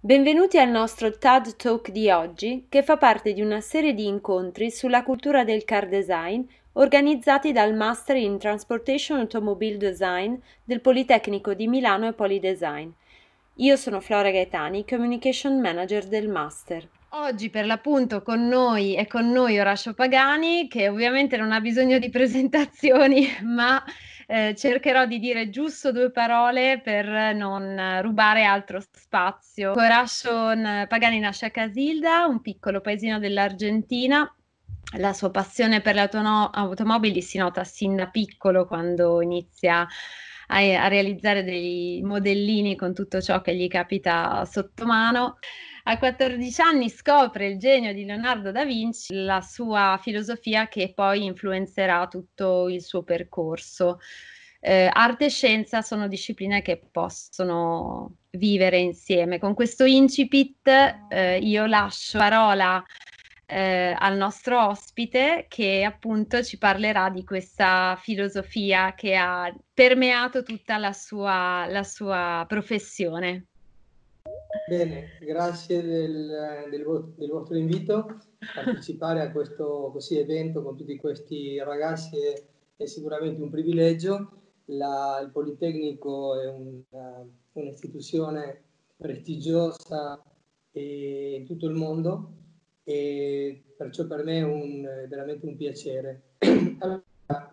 Benvenuti al nostro TED Talk di oggi, che fa parte di una serie di incontri sulla cultura del car design organizzati dal Master in Transportation Automobile Design del Politecnico di Milano e Polidesign. Io sono Flora Gaetani, Communication Manager del Master. Oggi per l'appunto con noi è con noi Orazio Pagani, che ovviamente non ha bisogno di presentazioni, ma cercherò di dire giusto due parole per non rubare altro spazio. Orazio Pagani nasce a Casilda, un piccolo paesino dell'Argentina. La sua passione per le automobili si nota sin da piccolo, quando inizia a realizzare dei modellini con tutto ciò che gli capita sotto mano. A 14 anni scopre il genio di Leonardo da Vinci, la sua filosofia che poi influenzerà tutto il suo percorso. Arte e scienza sono discipline che possono vivere insieme. Con questo incipit io lascio la parola al nostro ospite, che appunto ci parlerà di questa filosofia che ha permeato tutta la sua professione. Bene, grazie del vostro invito a partecipare a questo evento con tutti questi ragazzi è sicuramente un privilegio. Il Politecnico è un'istituzione prestigiosa in tutto il mondo e perciò per me è veramente un piacere. Allora,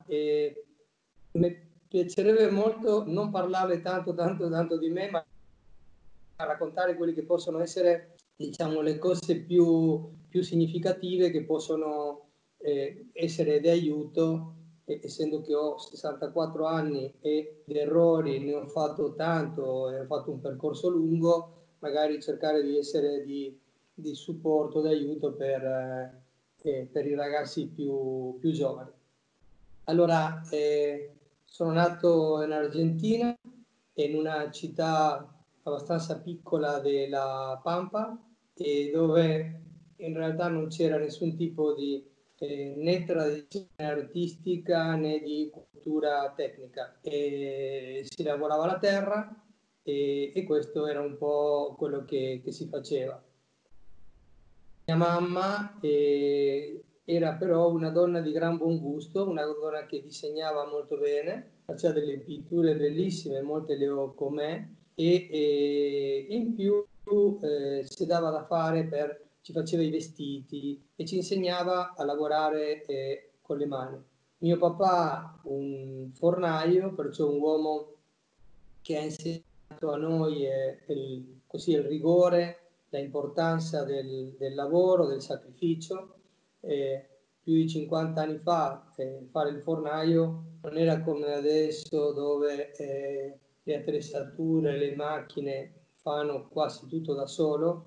mi piacerebbe molto non parlare tanto di me, ma a raccontare quelli che possono essere, diciamo, le cose più significative che possono essere di aiuto, essendo che ho 64 anni e di errori ne ho fatto tanto e ho fatto un percorso lungo, magari cercare di essere di supporto, di aiuto per i ragazzi più giovani. Allora, sono nato in Argentina, in una città abbastanza piccola della Pampa, e dove in realtà non c'era nessun tipo di né tradizione artistica né di cultura tecnica. Si lavorava la terra e questo era un po' quello che si faceva. Mia mamma era però una donna di gran buon gusto, una donna che disegnava molto bene, faceva delle pitture bellissime, molte le ho con me, e in più si dava da fare ci faceva i vestiti e ci insegnava a lavorare con le mani. Mio papà, un fornaio, perciò un uomo che ha insegnato a noi il rigore, l'importanza del lavoro, del sacrificio. Più di 50 anni fa fare il fornaio non era come adesso, dove le attrezzature, le macchine fanno quasi tutto da solo.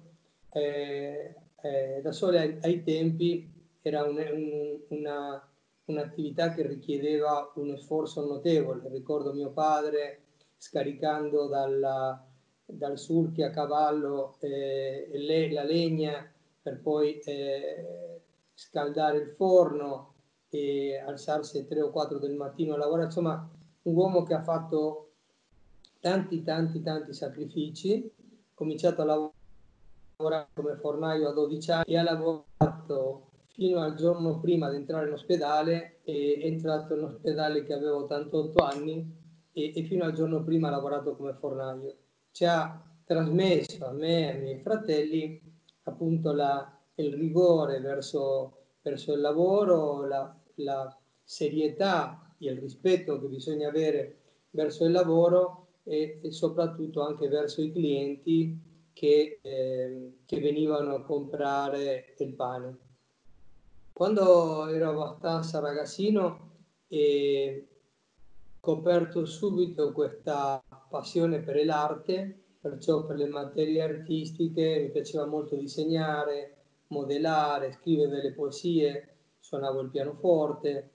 Da sole ai tempi era un'attività che richiedeva un sforzo notevole. Ricordo mio padre scaricando dal surchi a cavallo la legna per poi scaldare il forno e alzarsi alle 3 o 4 del mattino a lavorare. Insomma, un uomo che ha fatto tanti sacrifici, ha cominciato a lavorare come fornaio a 12 anni e ha lavorato fino al giorno prima di entrare in ospedale. È entrato in ospedale che avevo 88 anni e fino al giorno prima ha lavorato come fornaio. Ci ha trasmesso a me e ai miei fratelli appunto il rigore verso il lavoro, la serietà e il rispetto che bisogna avere verso il lavoro e soprattutto anche verso i clienti che venivano a comprare il pane. Quando ero abbastanza ragazzino ho scoperto subito questa passione per l'arte, perciò per le materie artistiche mi piaceva molto disegnare, modellare, scrivere delle poesie, suonavo il pianoforte,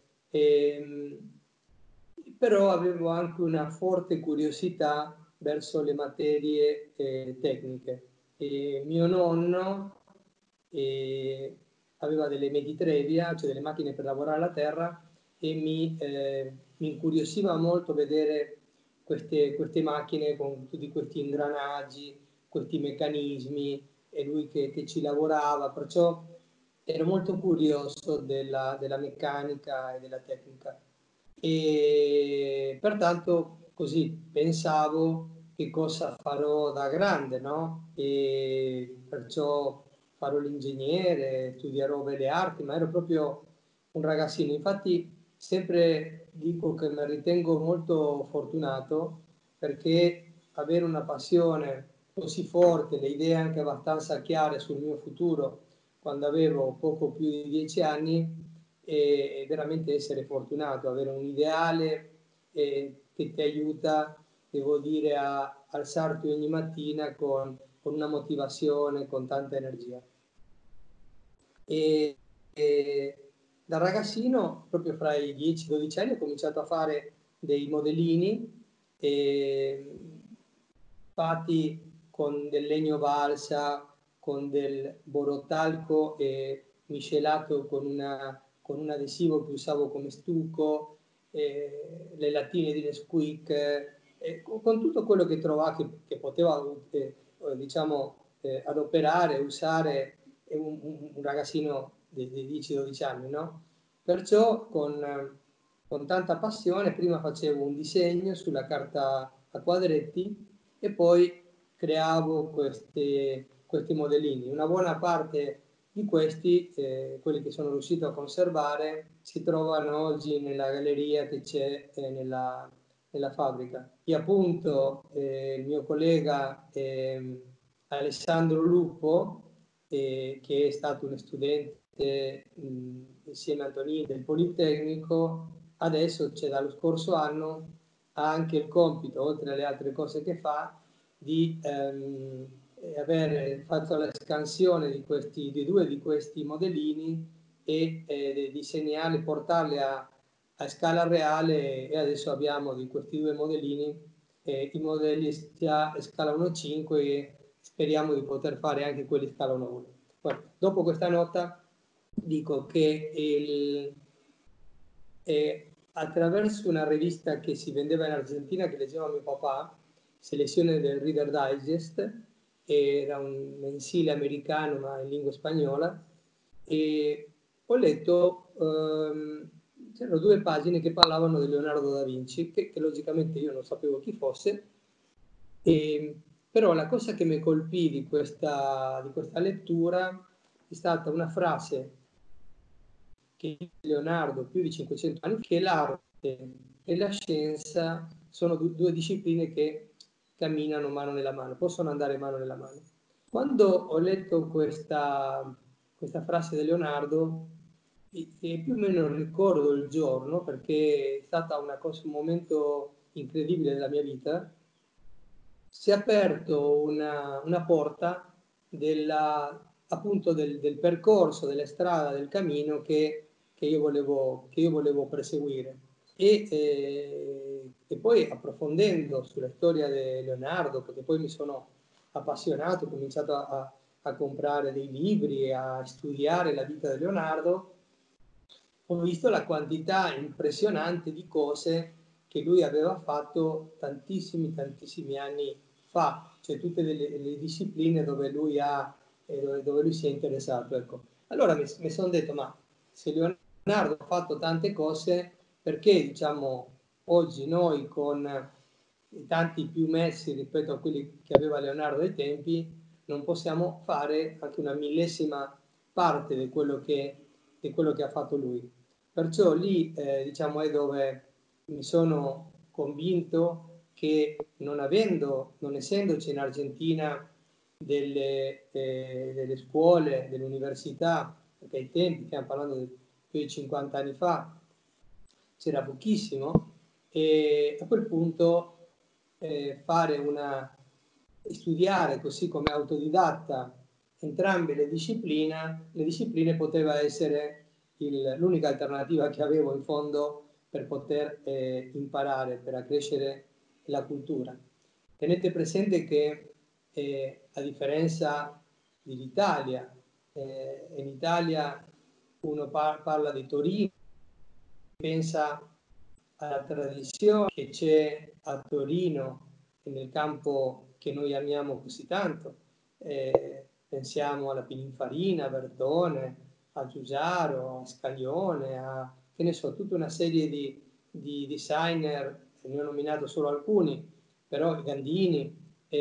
però avevo anche una forte curiosità verso le materie tecniche. Mio nonno aveva delle Meditrevia, cioè delle macchine per lavorare la terra, e mi incuriosiva molto vedere queste macchine con tutti questi ingranaggi, questi meccanismi, e lui che ci lavorava, perciò ero molto curioso della meccanica e della tecnica. E pertanto così pensavo che cosa farò da grande, no? E perciò farò l'ingegnere, studierò belle arti, ma ero proprio un ragazzino. Infatti sempre dico che mi ritengo molto fortunato perché avere una passione così forte, le idee anche abbastanza chiare sul mio futuro quando avevo poco più di 10 anni, e veramente essere fortunato, avere un ideale che ti aiuta, devo dire, a alzarti ogni mattina con una motivazione, con tanta energia. E, da ragazzino, proprio fra i 10-12 anni, ho cominciato a fare dei modellini fatti con del legno balsa, con del borotalco e miscelato con un adesivo che usavo come stucco, le lattine di Nesquik, con tutto quello che trovavo che potevo diciamo, adoperare, usare un ragazzino di 10-12 anni, no? Perciò con tanta passione prima facevo un disegno sulla carta a quadretti e poi creavo questi modellini. Una buona parte di questi, quelli che sono riuscito a conservare, si trovano oggi nella galleria che c'è nella fabbrica. E appunto il mio collega Alessandro Lupo, che è stato uno studente insieme a Antonini del Politecnico, adesso c'è dallo scorso anno, ha anche il compito, oltre alle altre cose che fa, di aver fatto la scansione di due di questi modellini e disegnarli, portarli a scala reale, e adesso abbiamo di questi due modellini i modelli scala 1.5 e speriamo di poter fare anche quelli scala 1.1. Bueno, dopo questa nota dico che attraverso una rivista che si vendeva in Argentina, che leggeva mio papà, Selezione del Reader Digest, era un mensile americano ma in lingua spagnola, e ho letto, c'erano due pagine che parlavano di Leonardo da Vinci, che logicamente io non sapevo chi fosse, però la cosa che mi colpì di questa lettura è stata una frase che Leonardo più di 500 anni, che l'arte e la scienza sono due discipline che camminano mano nella mano, possono andare mano nella mano. Quando ho letto questa frase di Leonardo, e più o meno ricordo il giorno, perché è stata un momento incredibile della mia vita, si è aperto una porta appunto del percorso, della strada, del cammino che io volevo perseguire. E poi approfondendo sulla storia di Leonardo, perché poi mi sono appassionato, ho cominciato a comprare dei libri e a studiare la vita di Leonardo, ho visto la quantità impressionante di cose che lui aveva fatto tantissimi anni fa, cioè tutte le discipline dove lui si è interessato. Ecco. Allora mi sono detto, ma se Leonardo ha fatto tante cose, perché diciamo oggi noi con tanti più mezzi rispetto a quelli che aveva Leonardo ai tempi non possiamo fare anche una millesima parte di quello che ha fatto lui? Perciò lì diciamo è dove mi sono convinto che non essendoci in Argentina delle scuole, delle università, perché ai tempi, stiamo parlando di più di 50 anni fa, c'era pochissimo, e a quel punto studiare così come autodidatta entrambe le discipline poteva essere l'unica alternativa che avevo in fondo per poter imparare, per accrescere la cultura. Tenete presente che a differenza dell'Italia, in Italia uno parla di Torino, pensa alla tradizione che c'è a Torino nel campo che noi amiamo così tanto. Pensiamo alla Pininfarina, a Bertone, a Giugiaro, a Scaglione, a, che ne so, tutta una serie di designer, ne ho nominato solo alcuni, però i Gandini,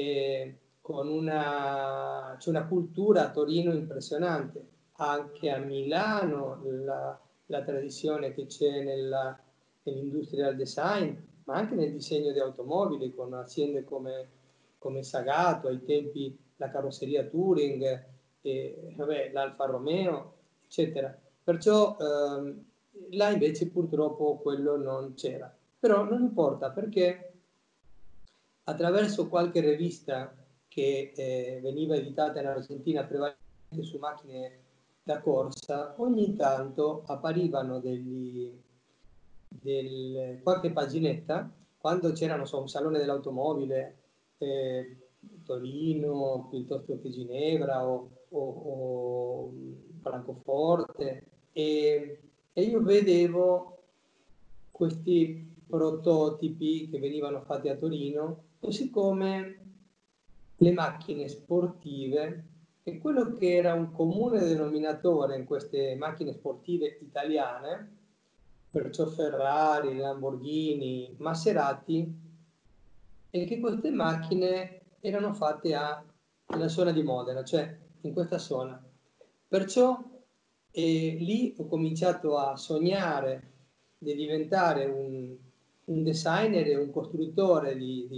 c'è una cultura a Torino impressionante, anche a Milano la tradizione che c'è nell'industria del design, ma anche nel disegno di automobili, con aziende come Sagato, ai tempi la carrozzeria Touring, l'Alfa Romeo, eccetera. Perciò là invece purtroppo quello non c'era. Però non importa, perché attraverso qualche rivista che veniva editata in Argentina prevalentemente su macchine da corsa, ogni tanto apparivano qualche paginetta, quando c'era, so, un salone dell'automobile, Torino, piuttosto che Ginevra o Francoforte, e io vedevo questi prototipi che venivano fatti a Torino, così come le macchine sportive, e quello che era un comune denominatore in queste macchine sportive italiane, perciò Ferrari, Lamborghini, Maserati, è che queste macchine erano fatte nella zona di Modena, cioè in questa zona. Perciò lì ho cominciato a sognare di diventare un designer e un costruttore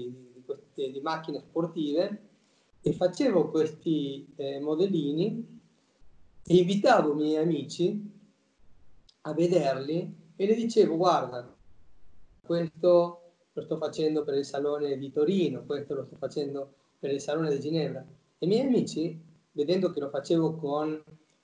di macchine sportive, e facevo questi modellini e invitavo i miei amici a vederli e le dicevo: guarda, questo lo sto facendo per il Salone di Torino, questo lo sto facendo per il Salone di Ginevra. E i miei amici, vedendo che lo facevo con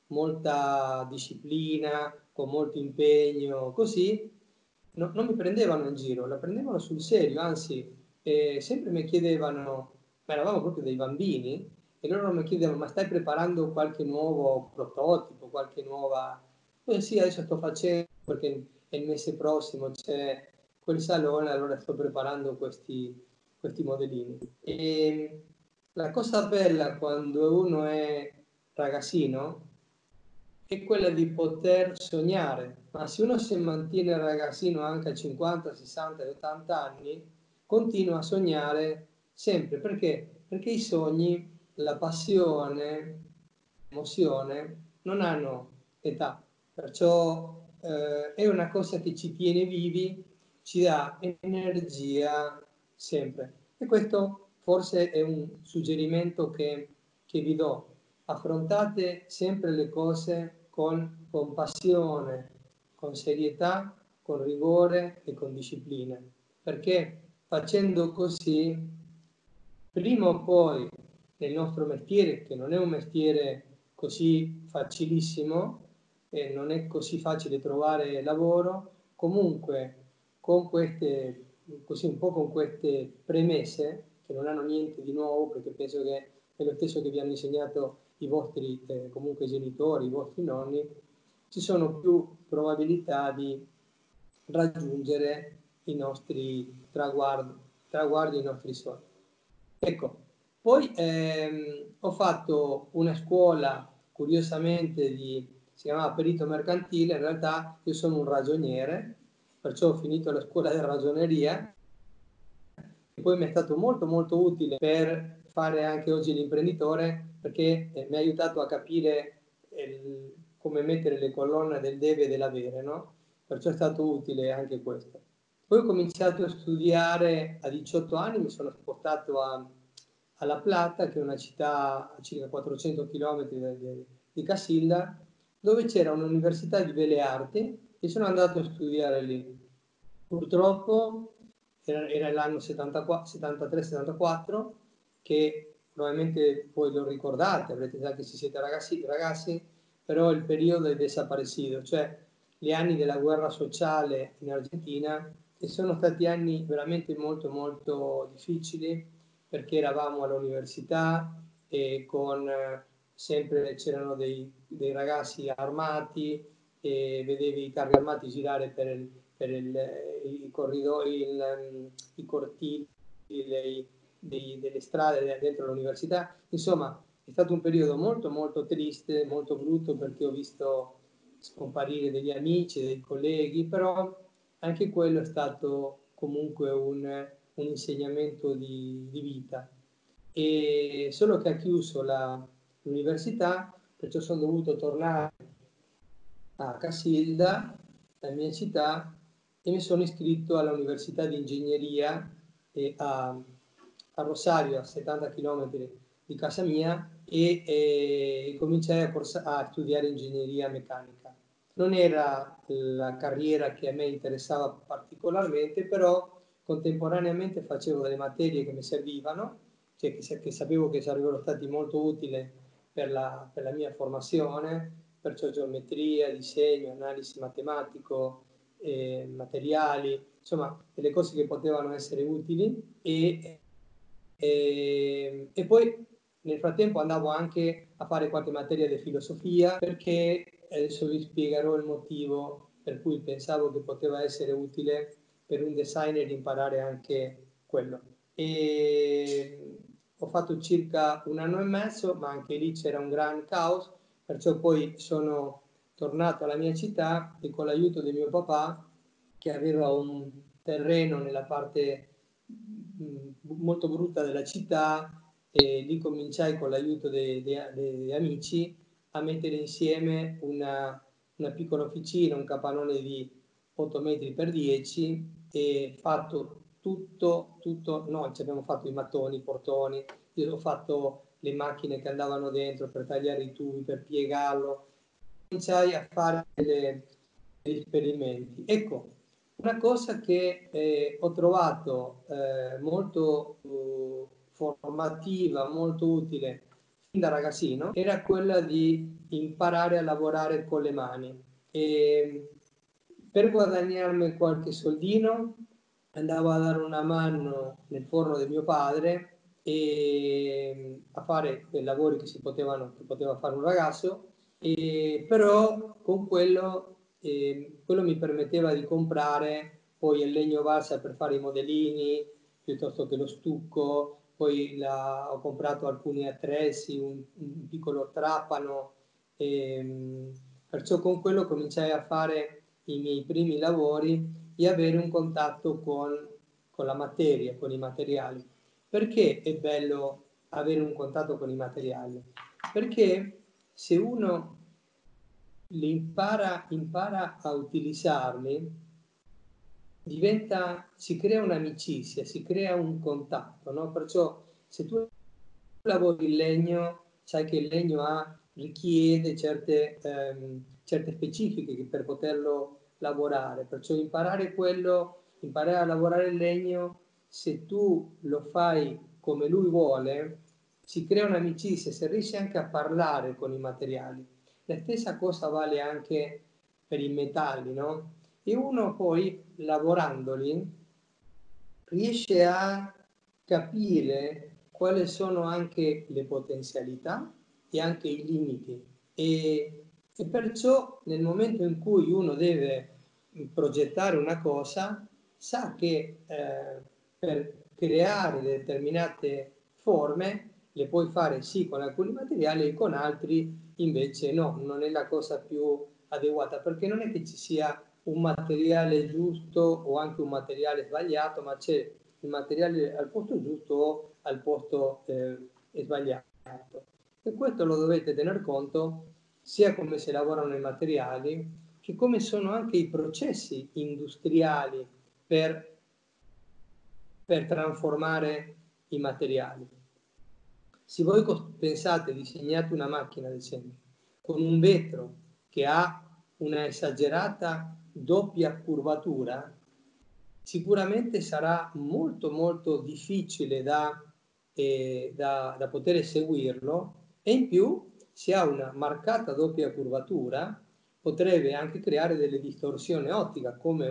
molta disciplina, con molto impegno, così, non mi prendevano in giro, la prendevano sul serio, anzi, sempre mi chiedevano, ma eravamo proprio dei bambini, e loro mi chiedevano: ma stai preparando qualche nuovo prototipo, qualche nuova... Sì, adesso sto facendo, perché il mese prossimo c'è quel salone, allora sto preparando questi modellini. E la cosa bella quando uno è ragazzino è quella di poter sognare, ma se uno si mantiene ragazzino anche a 50, 60 e 80 anni, continua a sognare sempre. Perché? Perché i sogni, la passione, l'emozione non hanno età, perciò è una cosa che ci tiene vivi, ci dà energia sempre. E questo forse è un suggerimento che vi do: affrontate sempre le cose con passione, con serietà, con rigore e con disciplina, perché facendo così, prima o poi nel nostro mestiere, che non è un mestiere così facilissimo e non è così facile trovare lavoro, comunque con queste, così un po' con queste premesse, che non hanno niente di nuovo, perché penso che è lo stesso che vi hanno insegnato i vostri comunque genitori, i vostri nonni, ci sono più probabilità di raggiungere i nostri traguardi, i nostri sogni. Ecco, poi ho fatto una scuola, curiosamente, si chiamava perito mercantile. In realtà io sono un ragioniere, perciò ho finito la scuola di ragioneria, e poi mi è stato molto molto utile per fare anche oggi l'imprenditore, perché mi ha aiutato a capire come mettere le colonne del deve e dell'avere, no? Perciò è stato utile anche questo. Poi ho cominciato a studiare a 18 anni, mi sono spostato a La Plata, che è una città a circa 400 km di Casilda, dove c'era un'università di belle arti, e sono andato a studiare lì. Purtroppo era l'anno 73-74, che probabilmente voi lo ricordate, avrete già, che se siete ragazzi, però il periodo è desaparecido, cioè gli anni della guerra sociale in Argentina, e sono stati anni veramente molto molto difficili, perché eravamo all'università e sempre c'erano dei ragazzi armati, e vedevi i carri armati girare per i corridoi, i cortili delle strade dentro l'università. Insomma, è stato un periodo molto molto triste, molto brutto, perché ho visto scomparire degli amici, dei colleghi, però anche quello è stato comunque un insegnamento di vita. E solo che ha chiuso l'università, perciò sono dovuto tornare a Casilda, la mia città, e mi sono iscritto all'Università di Ingegneria a Rosario, a 70 km di casa mia, e cominciai a studiare ingegneria meccanica. Non era la carriera che a me interessava particolarmente, però contemporaneamente facevo delle materie che mi servivano, cioè che sapevo che sarebbero stati molto utili per la mia formazione, perciò geometria, disegno, analisi matematico, materiali, insomma delle cose che potevano essere utili, e poi nel frattempo andavo anche a fare qualche materia di filosofia, perché adesso vi spiegherò il motivo per cui pensavo che poteva essere utile per un designer imparare anche quello. E ho fatto circa un anno e mezzo, ma anche lì c'era un gran caos, perciò poi sono tornato alla mia città e con l'aiuto di mio papà, che aveva un terreno nella parte molto brutta della città, e lì cominciai con l'aiuto degli amici a mettere insieme una piccola officina, un capannone di 8 metri per 10, e fatto tutto, noi ci abbiamo fatto i mattoni, i portoni, io ho fatto le macchine che andavano dentro per tagliare i tubi, per piegarlo, cominciai a fare degli esperimenti. Ecco, una cosa che ho trovato molto formativa, molto utile fin da ragazzino, era quella di imparare a lavorare con le mani. E per guadagnarmi qualche soldino andavo a dare una mano nel forno di mio padre, e a fare quei lavori che poteva fare un ragazzo, però con quello mi permetteva di comprare poi il legno balsa per fare i modellini, piuttosto che lo stucco. Poi ho comprato alcuni attrezzi, un piccolo trapano, perciò con quello cominciai a fare i miei primi lavori e avere un contatto con la materia, con i materiali. Perché è bello avere un contatto con i materiali? Perché se uno impara a utilizzarli, si crea un'amicizia, si crea un contatto, no? Perciò se tu lavori il legno, sai che il legno richiede certe specifiche per poterlo lavorare, perciò imparare a lavorare il legno, se tu lo fai come lui vuole, si crea un'amicizia, se riesci anche a parlare con i materiali. La stessa cosa vale anche per i metalli, no? E uno poi, lavorandoli, riesce a capire quali sono anche le potenzialità e anche i limiti. E perciò nel momento in cui uno deve progettare una cosa, sa che per creare determinate forme le puoi fare sì con alcuni materiali e con altri invece no, non è la cosa più adeguata, perché non è che ci sia un materiale giusto o anche un materiale sbagliato, ma c'è il materiale al posto giusto o al posto sbagliato. E questo lo dovete tener conto sia come si lavorano i materiali, che come sono anche i processi industriali per trasformare i materiali. Se voi pensate, disegnate una macchina, ad esempio, con un vetro che ha una esagerata doppia curvatura, sicuramente sarà molto molto difficile da poter eseguirlo, e in più, se ha una marcata doppia curvatura, potrebbe anche creare delle distorsioni ottiche, come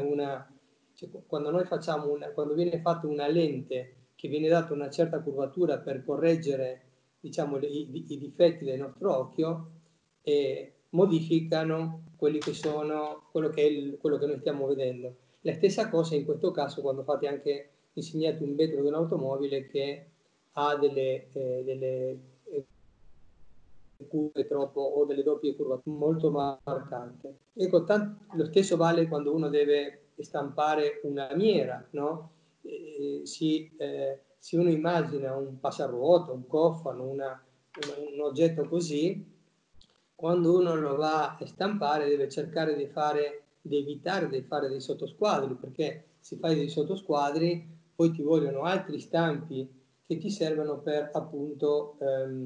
quando viene fatta una lente che viene data una certa curvatura per correggere, diciamo, i difetti del nostro occhio, e modificano quello che noi stiamo vedendo. La stessa cosa in questo caso quando insegnate un vetro di un'automobile che ha delle curve troppo o delle doppie curvature molto marcate. Ecco, lo stesso vale quando uno deve stampare una lamiera, no? Se uno immagina un passaruoto, un cofano, un oggetto così, quando uno lo va a stampare deve cercare di evitare di fare dei sottosquadri, perché se fai dei sottosquadri poi ti vogliono altri stampi che ti servono per appunto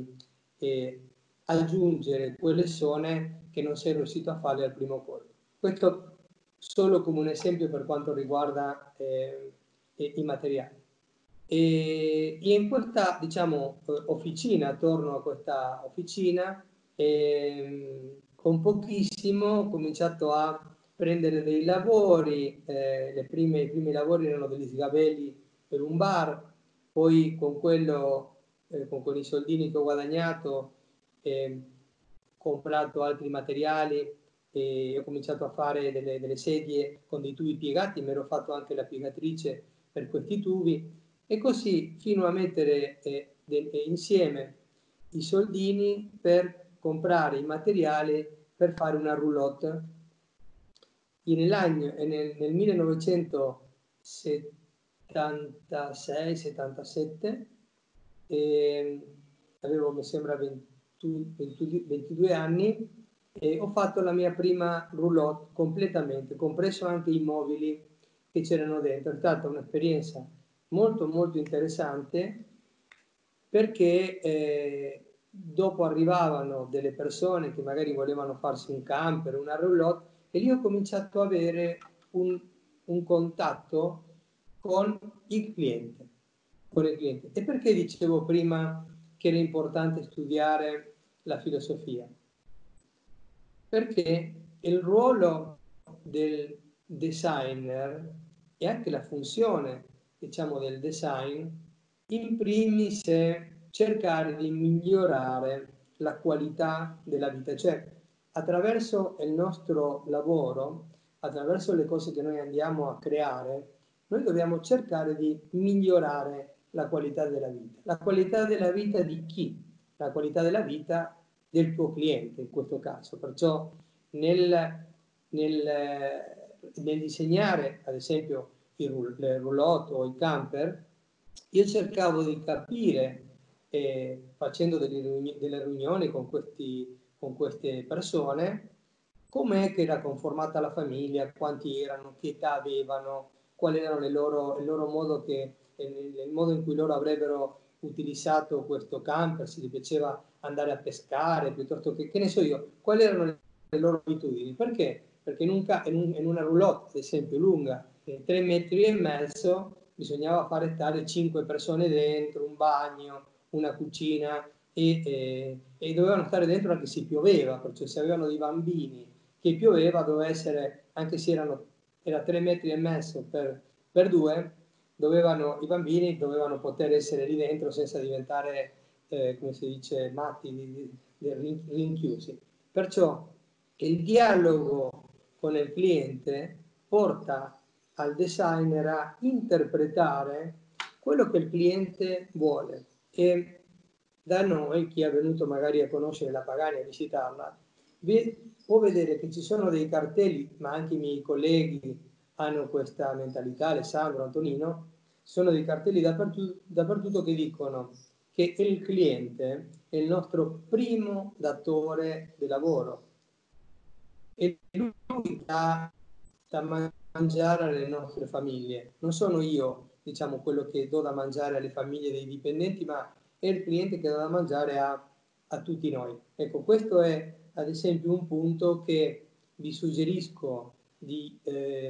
aggiungere quelle zone che non sei riuscito a fare al primo colpo. Questo solo come un esempio per quanto riguarda i materiali. E in questa, diciamo, officina, attorno a questa officina, con pochissimo ho cominciato a prendere dei lavori, i primi lavori erano degli sgabelli per un bar, poi con quello, con i soldini che ho guadagnato, comprato altri materiali e ho cominciato a fare delle sedie con dei tubi piegati, mi ero fatto anche la piegatrice per questi tubi e così fino a mettere insieme i soldini per comprare i materiali per fare una roulotte. Nel 1976-77 avevo, mi sembra, 22 anni e ho fatto la mia prima roulotte completamente, compreso anche i mobili che c'erano dentro. È stata un'esperienza molto molto interessante perché dopo arrivavano delle persone che magari volevano farsi un camper, una roulotte e lì ho cominciato ad avere un contatto con il cliente. E perché dicevo prima che era importante studiare la filosofia? Perché il ruolo del designer e anche la funzione, diciamo, del design, in primis è cercare di migliorare la qualità della vita, cioè attraverso il nostro lavoro, attraverso le cose che noi andiamo a creare, noi dobbiamo cercare di migliorare la qualità della vita. La qualità della vita di chi? La qualità della vita del tuo cliente in questo caso. Perciò nel disegnare ad esempio le roulotte o i camper, io cercavo di capire, facendo delle riunioni con queste persone, com'è che era conformata la famiglia, quanti erano, che età avevano, qual era il loro modo, il modo in cui loro avrebbero utilizzato questo camper, se gli piaceva andare a pescare, piuttosto che ne so io, quali erano le loro abitudini. Perché? Perché in una roulotte, ad esempio, lunga 3,5 metri, bisognava fare stare 5 persone dentro, un bagno, una cucina e dovevano stare dentro anche se pioveva, perché se avevano dei bambini che pioveva doveva essere, anche se era 3,5 metri per due, i bambini dovevano poter essere lì dentro senza diventare, come si dice, matti, rinchiusi. Perciò il dialogo con il cliente porta al designer a interpretare quello che il cliente vuole. E da noi, chi è venuto magari a conoscere la Pagani, a visitarla, può vedere che ci sono dei cartelli, ma anche i miei colleghi hanno questa mentalità, Alessandro, Antonino, sono dei cartelli dappertutto che dicono che il cliente è il nostro primo datore di lavoro e lui dà da mangiare alle nostre famiglie. Non sono io, diciamo, quello che do da mangiare alle famiglie dei dipendenti, ma è il cliente che dà da mangiare a tutti noi. Ecco, questo è ad esempio un punto che vi suggerisco di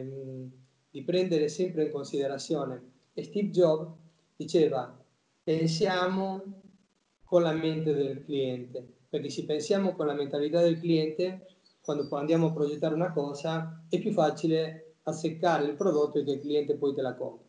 prendere sempre in considerazione. E Steve Jobs diceva: pensiamo con la mente del cliente, perché se pensiamo con la mentalità del cliente, quando andiamo a progettare una cosa, è più facile azzeccare il prodotto e che il cliente poi te la compra.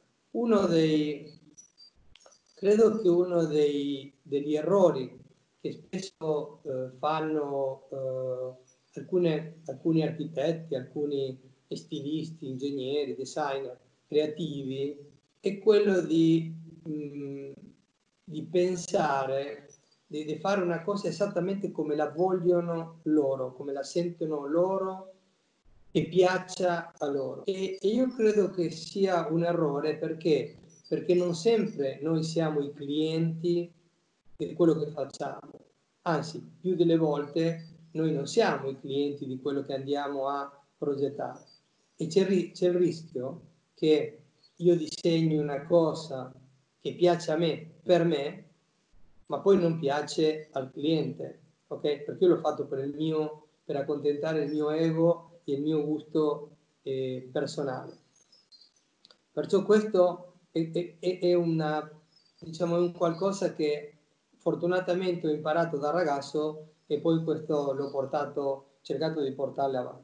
Credo che uno degli errori che spesso fanno alcuni architetti, alcuni stilisti, ingegneri, designer, creativi, è quello di di pensare, di fare una cosa esattamente come la vogliono loro, come la sentono loro e piaccia a loro. E io credo che sia un errore perché non sempre noi siamo i clienti di quello che facciamo, anzi, più delle volte noi non siamo i clienti di quello che andiamo a progettare. E c'è il rischio che io disegni una cosa che piace a me, per me, ma poi non piace al cliente, ok? Perché io l'ho fatto per accontentare il mio ego e il mio gusto personale. Perciò questo è diciamo, è un qualcosa che fortunatamente ho imparato da ragazzo e poi questo cercato di portarle avanti.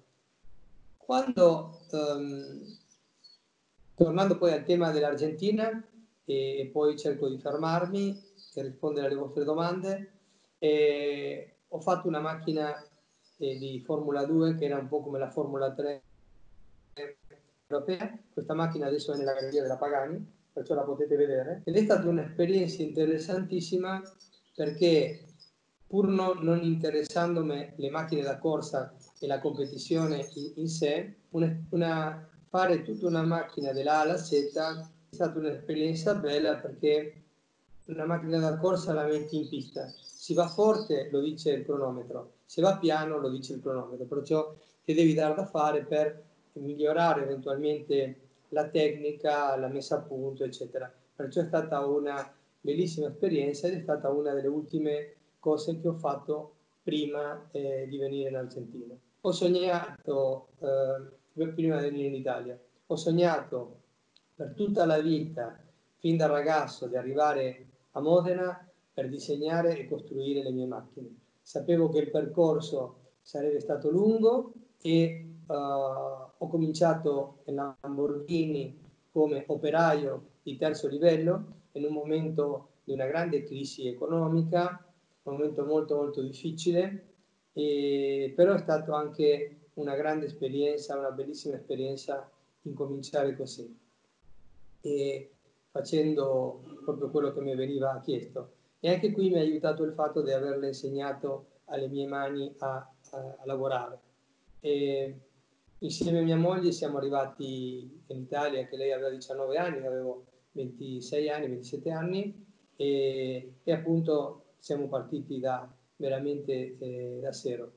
Tornando poi al tema dell'Argentina, e poi cerco di fermarmi e rispondere alle vostre domande, ho fatto una macchina di Formula 2 che era un po' come la Formula 3 europea. Questa macchina adesso è nella galleria della Pagani, perciò la potete vedere, ed è stata un'esperienza interessantissima perché pur non interessandomi le macchine da corsa e la competizione in sé, fare tutta una macchina dalla A alla Z è stata un'esperienza bella perché una macchina da corsa la metti in pista, si va forte lo dice il cronometro, se va piano lo dice il cronometro, perciò ti devi dare da fare per migliorare eventualmente la tecnica, la messa a punto, eccetera. Perciò è stata una bellissima esperienza ed è stata una delle ultime cose che ho fatto prima di venire in Argentina. Ho sognato, prima di venire in Italia, ho sognato per tutta la vita, fin da ragazzo, di arrivare a Modena per disegnare e costruire le mie macchine. Sapevo che il percorso sarebbe stato lungo e ho cominciato in Lamborghini come operaio di terzo livello in un momento di una grande crisi economica, un momento molto molto difficile, però è stato anche una grande esperienza, una bellissima esperienza incominciare così, e facendo proprio quello che mi veniva chiesto. E anche qui mi ha aiutato il fatto di averle insegnato alle mie mani a lavorare. E insieme a mia moglie siamo arrivati in Italia, che lei aveva 19 anni, avevo 26 anni, 27 anni, e appunto siamo partiti veramente da zero.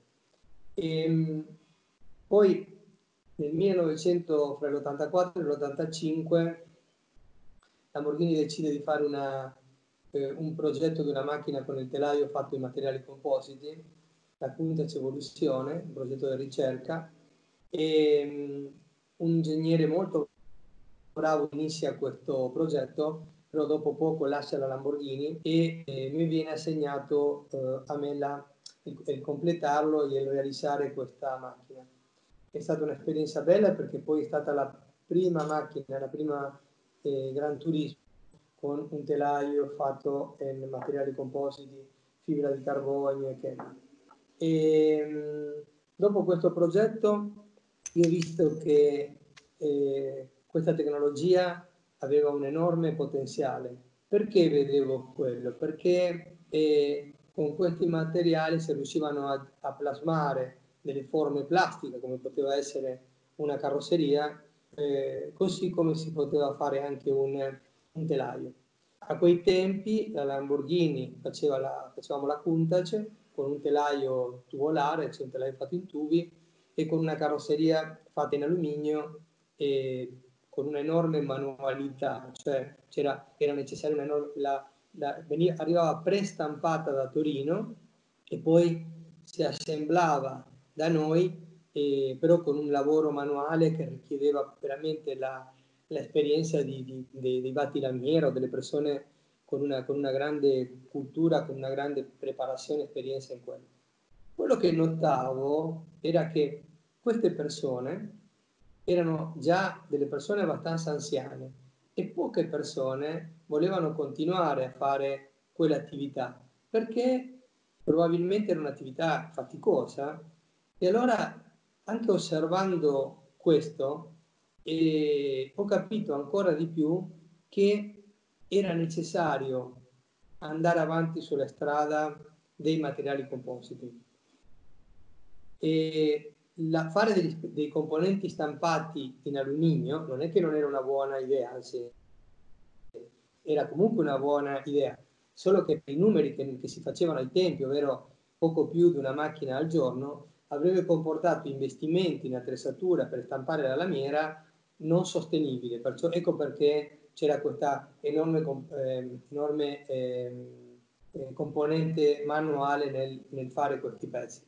Poi nel 1900, fra l'84 e l'85, Lamborghini decide di fare un progetto di una macchina con il telaio fatto in materiali compositi, la Countach Evoluzione, un progetto di ricerca, e un ingegnere molto bravo inizia questo progetto, però dopo poco lascia la Lamborghini e mi viene assegnato a me il completarlo e il realizzare questa macchina. È stata un'esperienza bella perché poi è stata la prima macchina, la prima Gran Turismo con un telaio fatto in materiali compositi, fibra di carbonio, eccetera. Dopo questo progetto io ho visto che questa tecnologia aveva un enorme potenziale. Perché vedevo quello? Perché con questi materiali si riuscivano a plasmare delle forme plastiche, come poteva essere una carrozzeria, così come si poteva fare anche un telaio. A quei tempi la Lamborghini facevamo la Countach con un telaio tubolare, cioè un telaio fatto in tubi, e con una carrozzeria fatta in alluminio e con un'enorme manualità, cioè era necessario arrivava prestampata da Torino e poi si assemblava da noi, però con un lavoro manuale che richiedeva veramente l'esperienza dei battilamieri o delle persone con una grande cultura, con una grande preparazione e esperienza in quello. Quello che notavo era che queste persone erano già delle persone abbastanza anziane e poche persone volevano continuare a fare quell'attività perché probabilmente era un'attività faticosa. E allora, anche osservando questo, ho capito ancora di più che era necessario andare avanti sulla strada dei materiali compositi. E fare dei componenti stampati in alluminio non è che non era una buona idea, anzi era comunque una buona idea, solo che per i numeri che si facevano ai tempi, ovvero poco più di una macchina al giorno, avrebbe comportato investimenti in attrezzatura per stampare la lamiera non sostenibile. Perciò ecco perché c'era questa enorme componente manuale nel fare questi pezzi.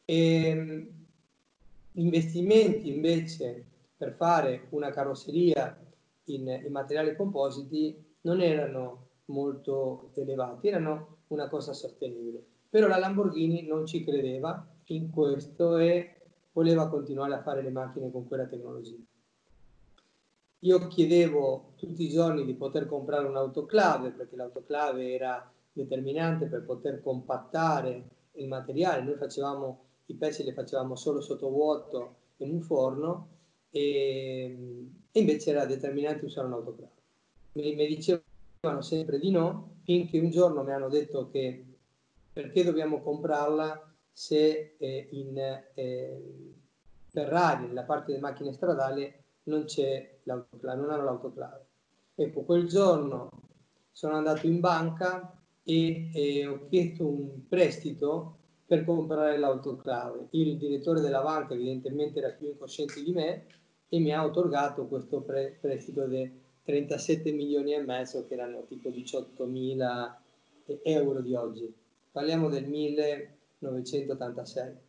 Investimenti invece per fare una carrozzeria in materiali compositi non erano molto elevati, erano una cosa sostenibile. Però la Lamborghini non ci credeva in questo e voleva continuare a fare le macchine con quella tecnologia. Io chiedevo tutti i giorni di poter comprare un'autoclave, perché l'autoclave era determinante per poter compattare il materiale. Noi facevamo i pezzi, li facevamo solo sottovuoto in un forno e invece era determinante usare un'autoclave. Mi dicevano sempre di no, finché un giorno mi hanno detto che perché dobbiamo comprarla se in Ferrari, nella parte delle macchine stradali, non c'è l'autoclave, non hanno l'autoclave. Ecco, quel giorno sono andato in banca e ho chiesto un prestito per comprare l'autoclave. Il direttore della banca evidentemente era più incosciente di me e mi ha otorgato questo prestito di 37 milioni e mezzo, che erano tipo 18 mila euro di oggi. Parliamo del 1986.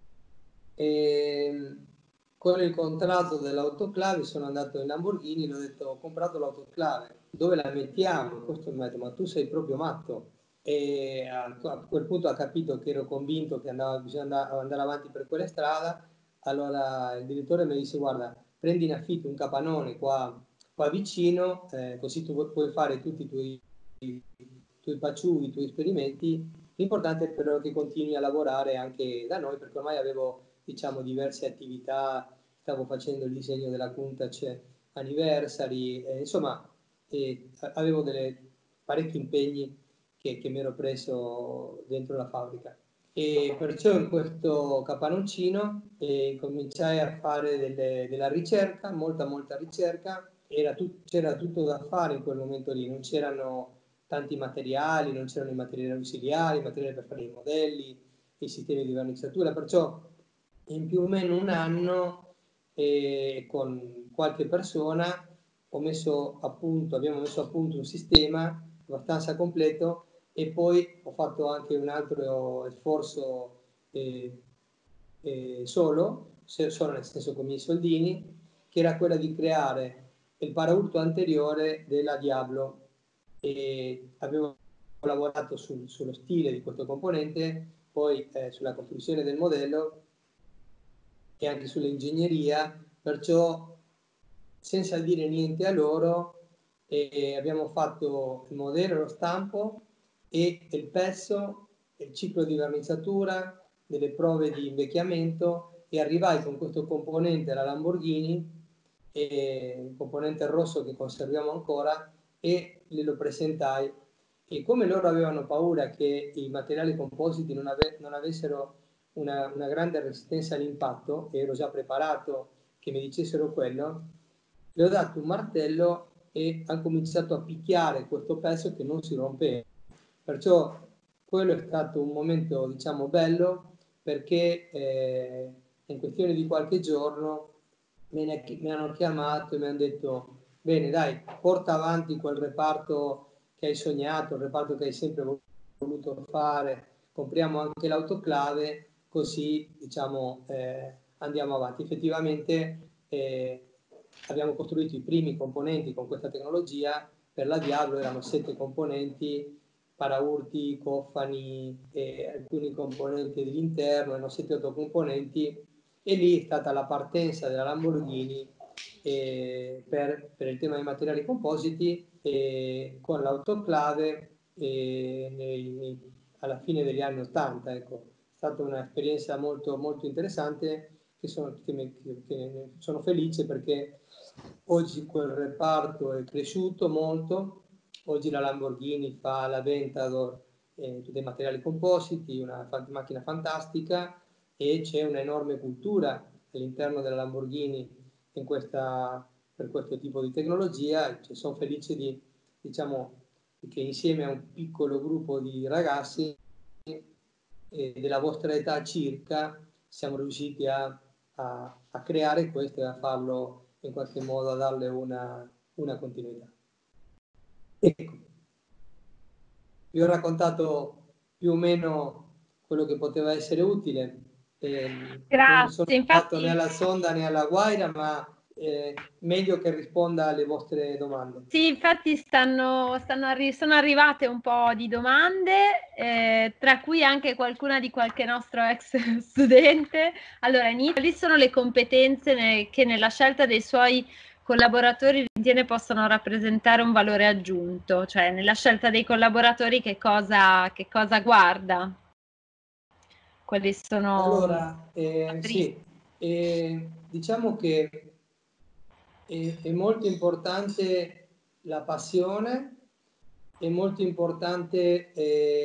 E con il contratto dell'autoclave sono andato in Lamborghini e ho detto: ho comprato l'autoclave, dove la mettiamo? Questo mi ha detto: ma tu sei proprio matto. E a quel punto ha capito che ero convinto che bisogna andare avanti per quella strada. Allora il direttore mi disse: guarda, prendi in affitto un capannone qua vicino, così tu puoi fare tutti i tuoi paciughi, i tuoi esperimenti. L'importante è però che continui a lavorare anche da noi, perché ormai avevo, diciamo, diverse attività. Stavo facendo il disegno della Countach Anniversary, insomma, avevo parecchi impegni che mi ero preso dentro la fabbrica. E perciò in questo capanoncino cominciai a fare della ricerca, molta ricerca. C'era tutto da fare in quel momento lì, non c'erano tanti materiali, non c'erano i materiali ausiliari, i materiali per fare i modelli, i sistemi di verniciatura, perciò in più o meno un anno con qualche persona abbiamo messo a punto un sistema abbastanza completo e poi ho fatto anche un altro sforzo solo nel senso con i miei soldini, che era quella di creare il paraurto anteriore della Diablo. E avevo lavorato sullo stile di questo componente, poi sulla costruzione del modello e anche sull'ingegneria, perciò senza dire niente a loro abbiamo fatto il modello, lo stampo e il pezzo, il ciclo di verniciatura, delle prove di invecchiamento, e arrivai con questo componente alla Lamborghini, il componente rosso che conserviamo ancora, e glielo presentai. E come loro avevano paura che i materiali compositi non avessero una grande resistenza all'impatto, e ero già preparato che mi dicessero quello, le ho dato un martello e hanno cominciato a picchiare questo pezzo che non si rompeva. Perciò quello è stato un momento, diciamo, bello, perché in questione di qualche giorno mi hanno chiamato e mi hanno detto: bene, dai, porta avanti quel reparto che hai sognato, il reparto che hai sempre voluto fare, compriamo anche l'autoclave, così, diciamo, andiamo avanti. Effettivamente abbiamo costruito i primi componenti con questa tecnologia. Per la Diablo erano 7 componenti, paraurti, cofani e alcuni componenti dell'interno, erano 7-8 componenti, e lì è stata la partenza della Lamborghini per il tema dei materiali compositi, con l'autoclave alla fine degli anni 80. Ecco. È stata un'esperienza molto interessante, che sono felice perché oggi quel reparto è cresciuto molto Oggi la Lamborghini fa l'Aventador, tutti i materiali compositi, una macchina fantastica, e c'è un'enorme cultura all'interno della Lamborghini per questo tipo di tecnologia. Cioè, sono felice diciamo, che insieme a un piccolo gruppo di ragazzi della vostra età circa siamo riusciti a creare questo e a farlo in qualche modo, a darle una continuità. Ecco, vi ho raccontato più o meno quello che poteva essere utile. Non sono Grazie, andato infatti. né alla sonda né alla guaira, ma meglio che risponda alle vostre domande. Sì, infatti sono arrivate un po' di domande, tra cui anche qualcuna di qualche nostro ex studente. Allora, quali sono le competenze che nella scelta dei suoi collaboratori ritiene possano rappresentare un valore aggiunto? Cioè, nella scelta dei collaboratori che cosa guarda? Quali sono Allora, sì, diciamo che è molto importante la passione, è molto importante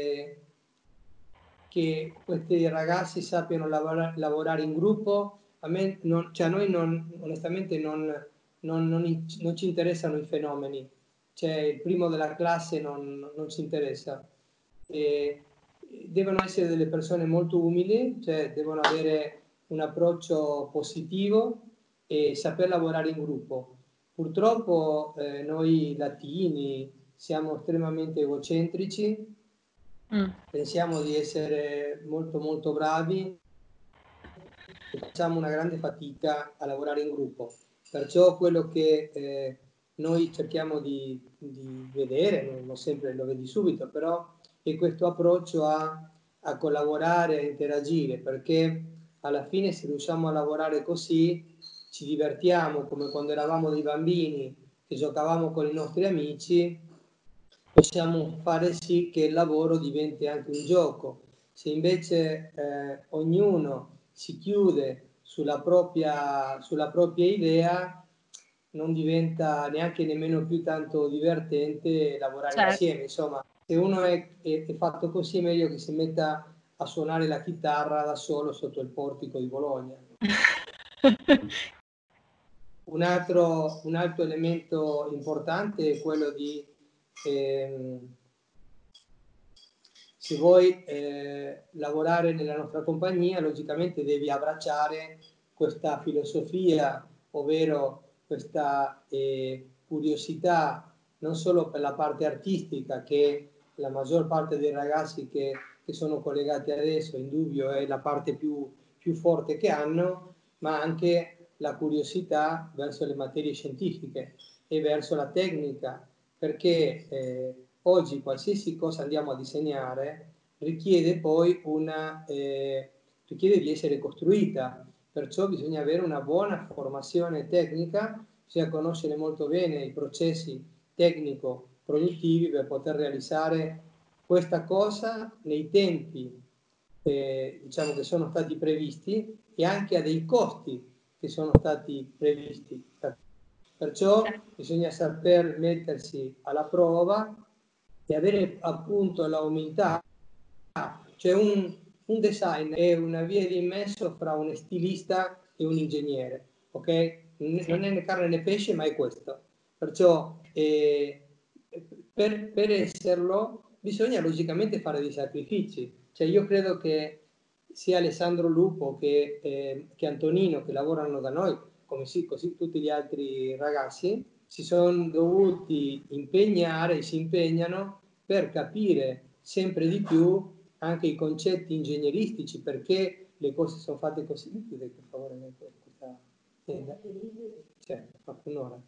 che questi ragazzi sappiano lavorare in gruppo. A me cioè a noi onestamente non ci interessano i fenomeni, cioè il primo della classe non ci interessa. E devono essere delle persone molto umili, cioè devono avere un approccio positivo e saper lavorare in gruppo. Purtroppo noi latini siamo estremamente egocentrici, pensiamo di essere molto molto bravi e facciamo una grande fatica a lavorare in gruppo. Perciò quello che noi cerchiamo di vedere, non sempre lo vedi subito, però è questo approccio a collaborare, a interagire, perché alla fine se riusciamo a lavorare così ci divertiamo come quando eravamo dei bambini che giocavamo con i nostri amici, possiamo fare sì che il lavoro diventi anche un gioco. Se invece ognuno si chiude sulla propria idea, non diventa neanche nemmeno più tanto divertente lavorare certo. insieme. Insomma, se uno è fatto così, è meglio che si metta a suonare la chitarra da solo sotto il portico di Bologna. Un altro elemento importante è quello di se vuoi lavorare nella nostra compagnia, logicamente devi abbracciare questa filosofia, ovvero questa curiosità non solo per la parte artistica, che la maggior parte dei ragazzi che sono collegati adesso, in dubbio, è la parte più forte che hanno, ma anche la curiosità verso le materie scientifiche e verso la tecnica, perché oggi qualsiasi cosa andiamo a disegnare richiede poi richiede di essere costruita, perciò bisogna avere una buona formazione tecnica, bisogna conoscere molto bene i processi tecnico-produttivi per poter realizzare questa cosa nei tempi diciamo che sono stati previsti e anche a dei costi che sono stati previsti. Perciò bisogna saper mettersi alla prova e avere appunto la umiltà. Cioè un design è una via di mezzo fra un stilista e un ingegnere, ok? Non è né carne né pesce, ma è questo. Perciò per esserlo bisogna logicamente fare dei sacrifici. Cioè io credo che sia Alessandro Lupo che Antonino, che lavorano da noi, così tutti gli altri ragazzi, si sono dovuti impegnare e si impegnano per capire sempre di più anche i concetti ingegneristici, perché le cose sono fatte così. Per favore, certo, un'ora.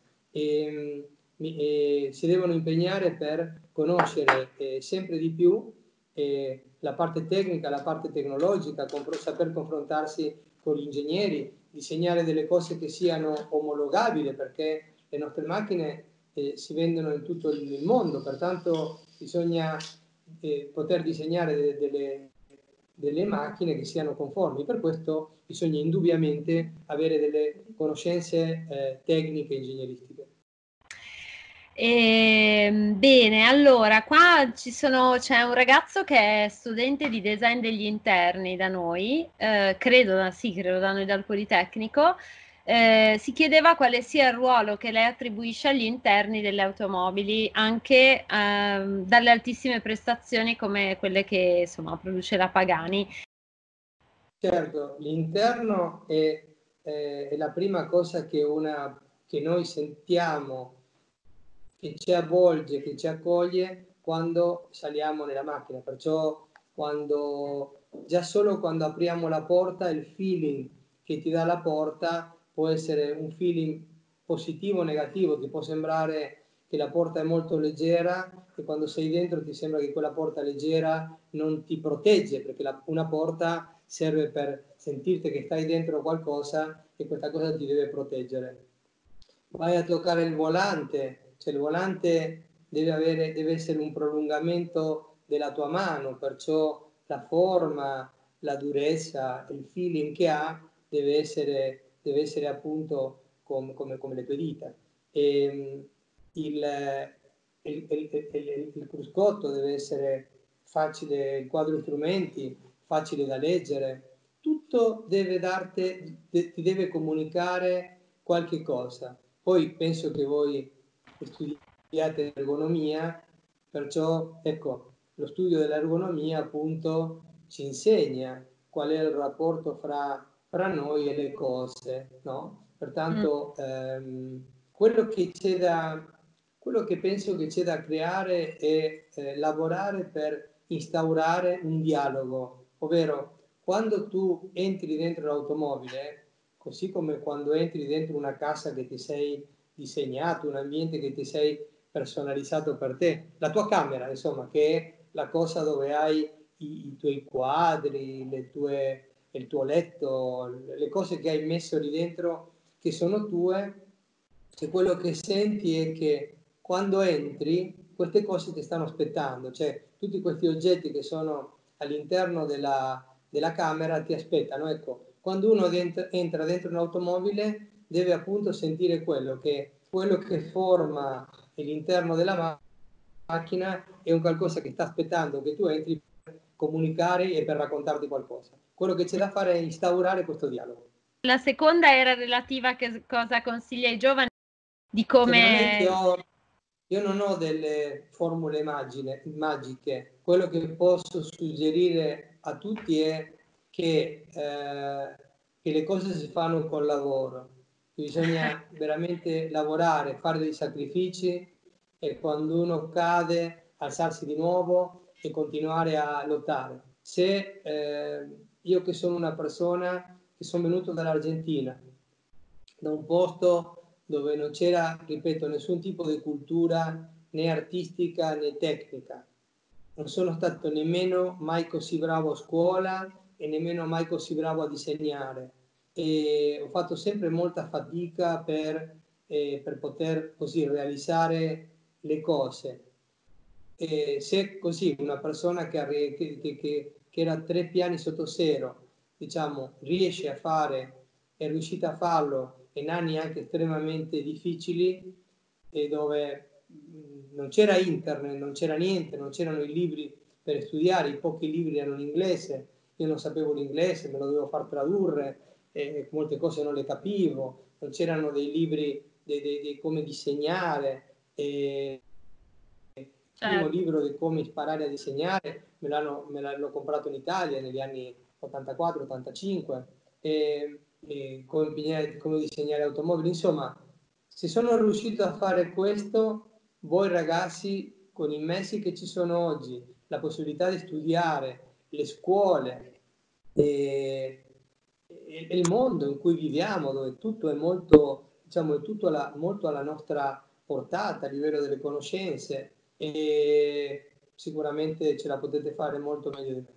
Si devono impegnare per conoscere sempre di più la parte tecnica, la parte tecnologica, saper confrontarsi con gli ingegneri, disegnare delle cose che siano omologabili, perché le nostre macchine si vendono in tutto il mondo, pertanto bisogna poter disegnare delle macchine che siano conformi. Per questo bisogna indubbiamente avere delle conoscenze tecniche e ingegneristiche. Bene, allora, qua c'è un ragazzo che è studente di design degli interni da noi, credo da noi dal Politecnico. Si chiedeva quale sia il ruolo che lei attribuisce agli interni delle automobili, anche dalle altissime prestazioni come quelle che insomma produce la Pagani. Certo, l'interno è la prima cosa che noi sentiamo, che ci avvolge, che ci accoglie quando saliamo nella macchina. Perciò già solo quando apriamo la porta, il feeling che ti dà la porta può essere un feeling positivo o negativo. Ti può sembrare che la porta è molto leggera e quando sei dentro ti sembra che quella porta leggera non ti protegge, perché una porta serve per sentirti che stai dentro qualcosa e questa cosa ti deve proteggere. Vai a toccare il volante, cioè il volante deve essere un prolungamento della tua mano, perciò la forma, la durezza, il feeling che ha deve essere appunto come le tue dita. E, il cruscotto deve essere facile, il quadro di strumenti facile da leggere, tutto ti deve comunicare qualche cosa. Poi penso che voi studiate ergonomia, perciò ecco, lo studio dell'ergonomia appunto ci insegna qual è il rapporto fra noi e le cose, no? Pertanto quello che penso che c'è da creare è lavorare per instaurare un dialogo, ovvero quando tu entri dentro l'automobile, così come quando entri dentro una casa che ti sei disegnato, un ambiente che ti sei personalizzato per te, la tua camera, insomma, che è la cosa dove hai i tuoi quadri, il tuo letto, le cose che hai messo lì dentro che sono tue, e quello che senti è che quando entri queste cose ti stanno aspettando, cioè tutti questi oggetti che sono all'interno della camera ti aspettano. Ecco, quando uno entra dentro un'automobile deve appunto sentire quello che forma l'interno della macchina è un qualcosa che sta aspettando che tu entri per comunicare e per raccontarti qualcosa. Quello che c'è da fare è instaurare questo dialogo. La seconda era relativa a che cosa consiglia ai giovani di Cioè, come... io non ho delle formule magiche. Quello che posso suggerire a tutti è che le cose si fanno col lavoro. Bisogna veramente lavorare, fare dei sacrifici e quando uno cade alzarsi di nuovo e continuare a lottare. Se io che sono una persona che sono venuto dall'Argentina, da un posto dove non c'era, ripeto, nessun tipo di cultura né artistica né tecnica. Non sono stato nemmeno mai così bravo a scuola e nemmeno mai così bravo a disegnare. E ho fatto sempre molta fatica per poter così realizzare le cose. E se così una persona che era 3 piani sotto zero, diciamo, è riuscita a farlo in anni anche estremamente difficili e dove non c'era internet, non c'era niente, non c'erano i libri per studiare, i pochi libri erano in inglese, io non sapevo l'inglese, me lo dovevo far tradurre, molte cose non le capivo, non c'erano dei libri di come disegnare. Il primo Certo. libro di come imparare a disegnare l'ho comprato in Italia negli anni 84-85 e come disegnare automobili. Insomma, se sono riuscito a fare questo, voi ragazzi, con i mezzi che ci sono oggi, la possibilità di studiare, le scuole e il mondo in cui viviamo, dove tutto è molto, diciamo, è tutto molto alla nostra portata a livello delle conoscenze e sicuramente ce la potete fare molto meglio di me.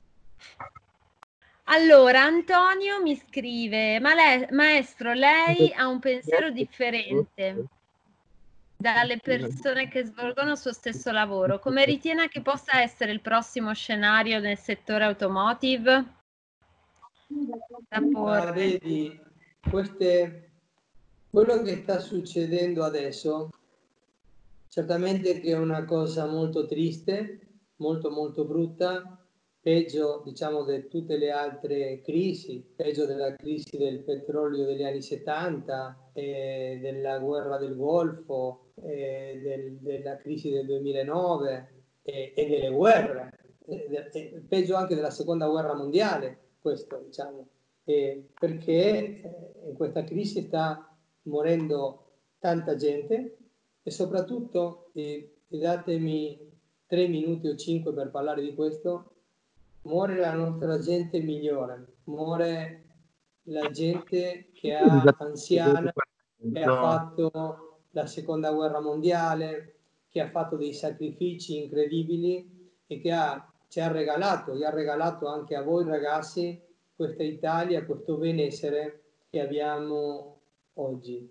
Allora, Antonio mi scrive, maestro, lei ha un pensiero differente dalle persone che svolgono il suo stesso lavoro. Come ritiene che possa essere il prossimo scenario nel settore automotive? Da Ma porre. vedi, quello che sta succedendo adesso Certamente che è una cosa molto triste, molto molto brutta, peggio diciamo di tutte le altre crisi, peggio della crisi del petrolio degli anni 70, della guerra del Golfo, della crisi del 2009 e delle guerre, peggio anche della seconda guerra mondiale, questo diciamo, perché in questa crisi sta morendo tanta gente e soprattutto, e datemi 3 minuti o 5 per parlare di questo, muore la nostra gente migliore, muore la gente che ha anziana, che ha fatto la seconda guerra mondiale, che ha fatto dei sacrifici incredibili e che ci ha regalato anche a voi ragazzi questa Italia, questo benessere che abbiamo oggi.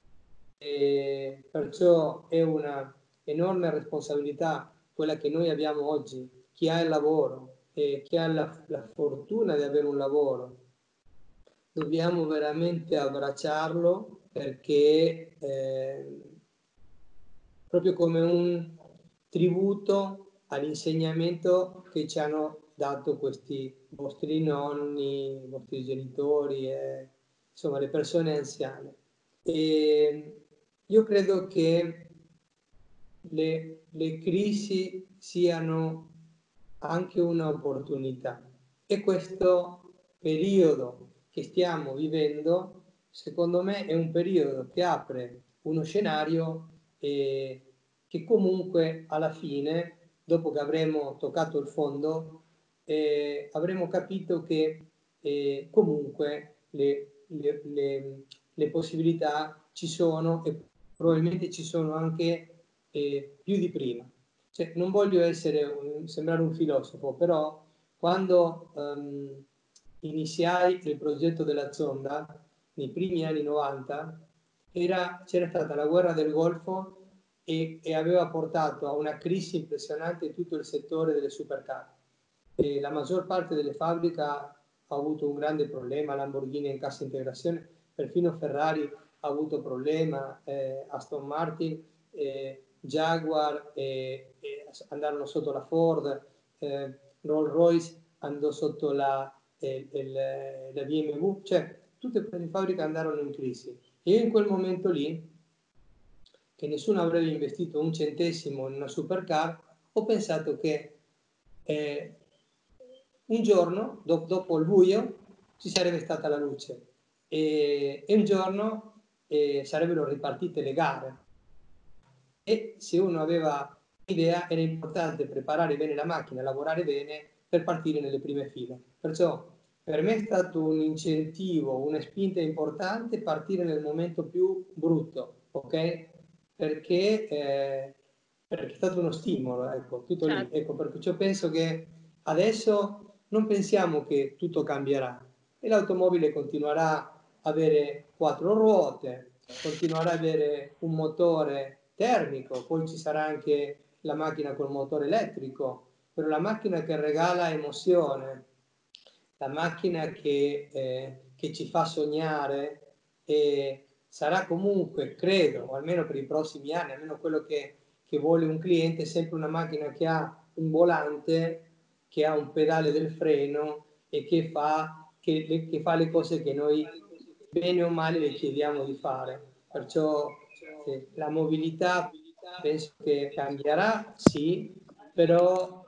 E perciò è una enorme responsabilità quella che noi abbiamo oggi, chi ha il lavoro e chi ha la fortuna di avere un lavoro. Dobbiamo veramente abbracciarlo perché proprio come un tributo all'insegnamento che ci hanno dato questi vostri nonni, i vostri genitori, insomma le persone anziane. E io credo che le crisi siano anche un'opportunità e questo periodo che stiamo vivendo, secondo me, è un periodo che apre uno scenario che comunque alla fine, dopo che avremo toccato il fondo, avremo capito che comunque le possibilità ci sono e probabilmente ci sono anche più di prima. Cioè, non voglio sembrare un filosofo, però quando iniziai il progetto della Zonda, nei primi anni 90, c'era stata la guerra del Golfo e aveva portato a una crisi impressionante tutto il settore delle supercar. E la maggior parte delle fabbriche ha avuto un grande problema, Lamborghini in cassa integrazione, perfino Ferrari ha avuto problema, Aston Martin, Jaguar andarono sotto la Ford, Rolls Royce andò sotto la BMW, cioè tutte le fabbriche andarono in crisi. E io in quel momento lì, che nessuno avrebbe investito un centesimo in una supercar, ho pensato che un giorno, dopo il buio, ci sarebbe stata la luce e un giorno sarebbero ripartite le gare. E se uno aveva un'idea, era importante preparare bene la macchina, lavorare bene per partire nelle prime file. Perciò per me è stato un incentivo, una spinta importante partire nel momento più brutto, ok? Perché è stato uno stimolo, ecco, tutto lì. Ecco, perché penso che adesso non pensiamo che tutto cambierà e l'automobile continuerà a avere 4 ruote, continuerà ad avere un motore termico, poi ci sarà anche la macchina col motore elettrico, però la macchina che regala emozione, la macchina che ci fa sognare sarà comunque, credo, o almeno per i prossimi anni, almeno quello che vuole un cliente, sempre una macchina che ha un volante, che ha un pedale del freno e che fa le cose che noi bene o male le chiediamo di fare. Perciò la mobilità penso che cambierà, sì, però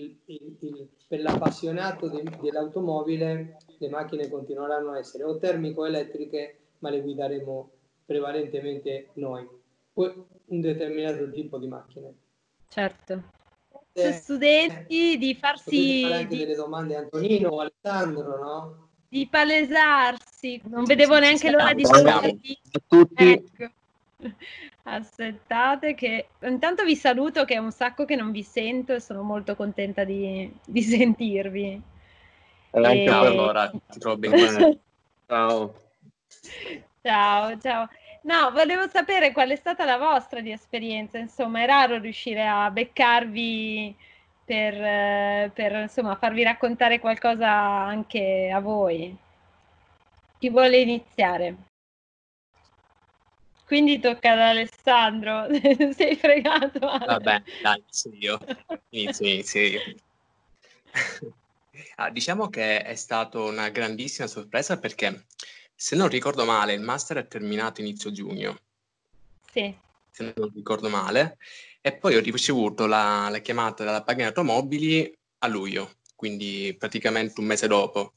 per l'appassionato dell'automobile le macchine continueranno a essere o termico-elettriche, ma le guideremo prevalentemente noi. Poi un determinato tipo di macchine. Certo. Studenti di Potete fare farsi anche delle domande a Antonino o Alessandro, no? di palesarsi. Non vedevo neanche l'ora di Ciao salutarvi. a tutti. Ecco. Aspettate che intanto vi saluto, che è un sacco che non vi sento e sono molto contenta di sentirvi. Anche per allora, ti trovo bene. Ciao. Ciao, ciao. No, volevo sapere qual è stata la vostra di esperienza. Insomma, è raro riuscire a beccarvi per insomma, farvi raccontare qualcosa anche a voi. Chi vuole iniziare? Quindi tocca ad Alessandro. Sei fregato, Ale. Vabbè, dai, inizio io. Diciamo che è stata una grandissima sorpresa perché, se non ricordo male, il master è terminato inizio giugno, Sì. se non ricordo male, e poi ho ricevuto la chiamata dalla pagina automobili a luglio, quindi praticamente un mese dopo.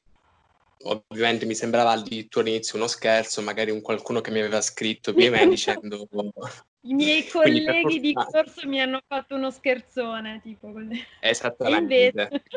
Ovviamente mi sembrava addirittura all'inizio uno scherzo, magari qualcuno che mi aveva scritto via email dicendo... I miei Quindi per colleghi di fortuna... corso mi hanno fatto uno scherzone, tipo così. E Esattamente. invece...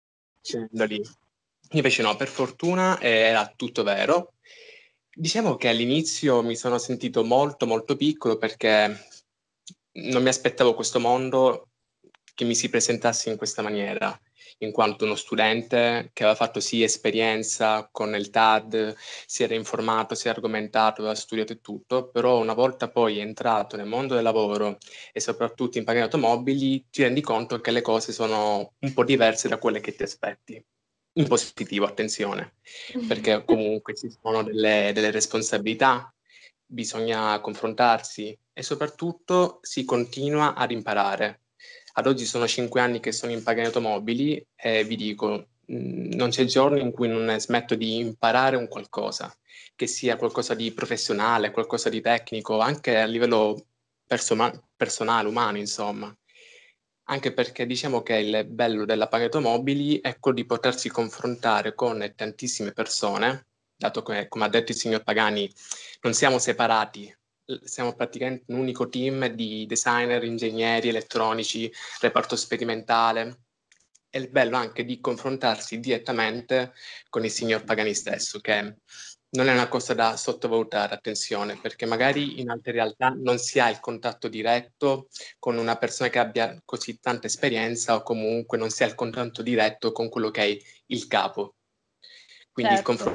Da lì. Invece no, per fortuna era tutto vero. Diciamo che all'inizio mi sono sentito molto molto piccolo perché non mi aspettavo questo mondo che mi si presentasse in questa maniera, in quanto uno studente che aveva fatto sì esperienza con il TAD, si era informato, si era argomentato, aveva studiato e tutto, però una volta poi entrato nel mondo del lavoro e soprattutto in pagine automobili, ti rendi conto che le cose sono un po' diverse da quelle che ti aspetti. In positivo, attenzione, perché comunque ci sono delle responsabilità, bisogna confrontarsi e soprattutto si continua ad imparare. Ad oggi sono 5 anni che sono in pagine automobili e vi dico, non c'è giorno in cui non smetto di imparare un qualcosa, che sia qualcosa di professionale, qualcosa di tecnico, anche a livello personale, umano, insomma. Anche perché diciamo che il bello della pagina automobili è quello di potersi confrontare con tantissime persone, dato che, come ha detto il signor Pagani, non siamo separati, siamo praticamente un unico team di designer, ingegneri elettronici, reparto sperimentale. È il bello anche di confrontarsi direttamente con il signor Pagani stesso, che non è una cosa da sottovalutare, attenzione, perché magari in altre realtà non si ha il contatto diretto con una persona che abbia così tanta esperienza o comunque non si ha il contatto diretto con quello che è il capo. Quindi il Certo.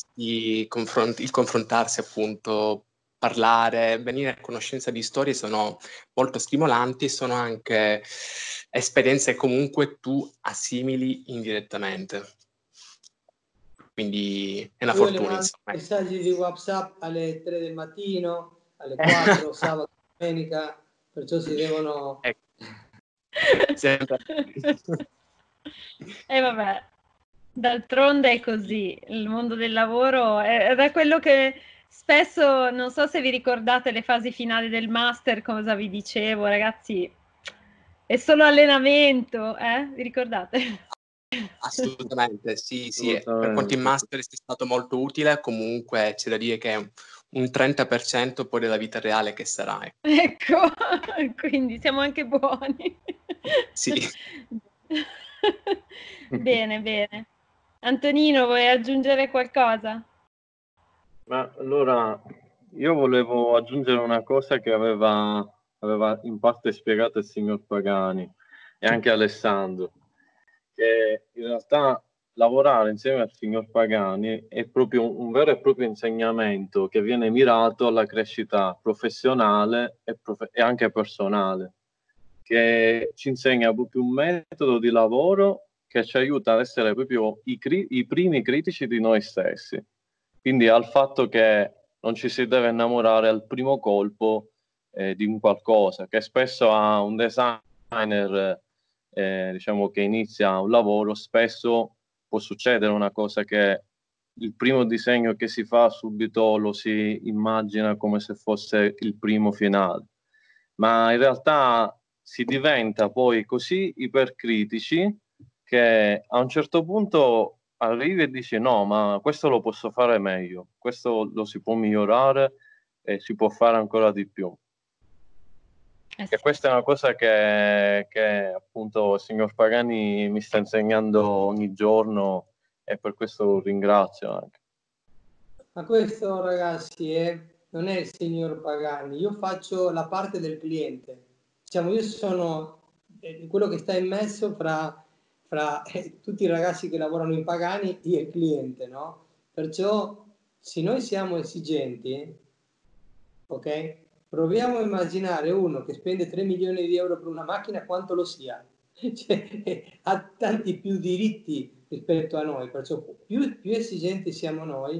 confrontarsi appunto, parlare, venire a conoscenza di storie sono molto stimolanti e sono anche esperienze che comunque tu assimili indirettamente. Quindi è una Io le fortuna, mando insomma. messaggi di WhatsApp alle 3 del mattino, alle 4, sabato, domenica, perciò si devono... Ecco, sempre. E vabbè, d'altronde è così, il mondo del lavoro è da quello che spesso, non so se vi ricordate le fasi finali del master, cosa vi dicevo, ragazzi, è solo allenamento, Vi ricordate? Assolutamente, sì, sì. Per quanto il Assolutamente. master sia stato molto utile, comunque c'è da dire che è un 30% poi della vita reale che sarà. Ecco, quindi siamo anche buoni. Sì. Bene, bene. Antonino, vuoi aggiungere qualcosa? Ma allora io volevo aggiungere una cosa che aveva in parte spiegato il signor Pagani e anche Alessandro, che in realtà lavorare insieme al signor Pagani è proprio un vero e proprio insegnamento che viene mirato alla crescita professionale e anche personale, che ci insegna proprio un metodo di lavoro che ci aiuta ad essere proprio i primi critici di noi stessi. Quindi al fatto che non ci si deve innamorare al primo colpo di un qualcosa, che spesso a un designer diciamo che inizia un lavoro, spesso può succedere una cosa che il primo disegno che si fa subito lo si immagina come se fosse il primo finale, ma in realtà si diventa poi così ipercritici che a un certo punto arrivi e dici no, ma questo lo posso fare meglio, questo lo si può migliorare e si può fare ancora di più. Sì. E questa è una cosa che appunto il signor Pagani mi sta insegnando ogni giorno e per questo lo ringrazio anche. Ma questo, ragazzi, non è il signor Pagani. Io faccio la parte del cliente. Diciamo, io sono quello che sta immesso fra tutti i ragazzi che lavorano in Pagani e il cliente, no? Perciò, se noi siamo esigenti, ok? Proviamo a immaginare uno che spende 3 milioni di euro per una macchina, quanto lo sia. Cioè, ha tanti più diritti rispetto a noi, perciò più esigenti siamo noi,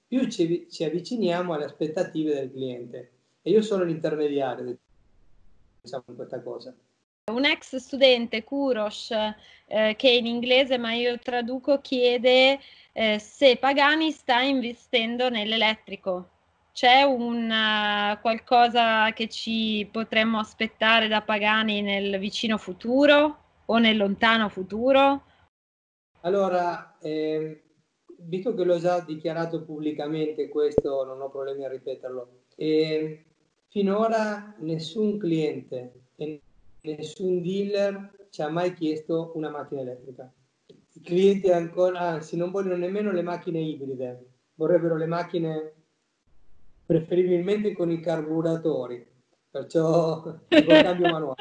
più ci avviciniamo alle aspettative del cliente. E io sono l'intermediario, diciamo, in questa cosa. Un ex studente, Kurosh, che in inglese, ma io traduco, chiede se Pagani sta investendo nell'elettrico. C'è qualcosa che ci potremmo aspettare da Pagani nel vicino futuro o nel lontano futuro? Allora, visto che l'ho già dichiarato pubblicamente, questo non ho problemi a ripeterlo. Finora nessun cliente e nessun dealer ci ha mai chiesto una macchina elettrica. I clienti ancora, anzi, non vogliono nemmeno le macchine ibride, vorrebbero le macchine preferibilmente con i carburatori, perciò con cambio manuale.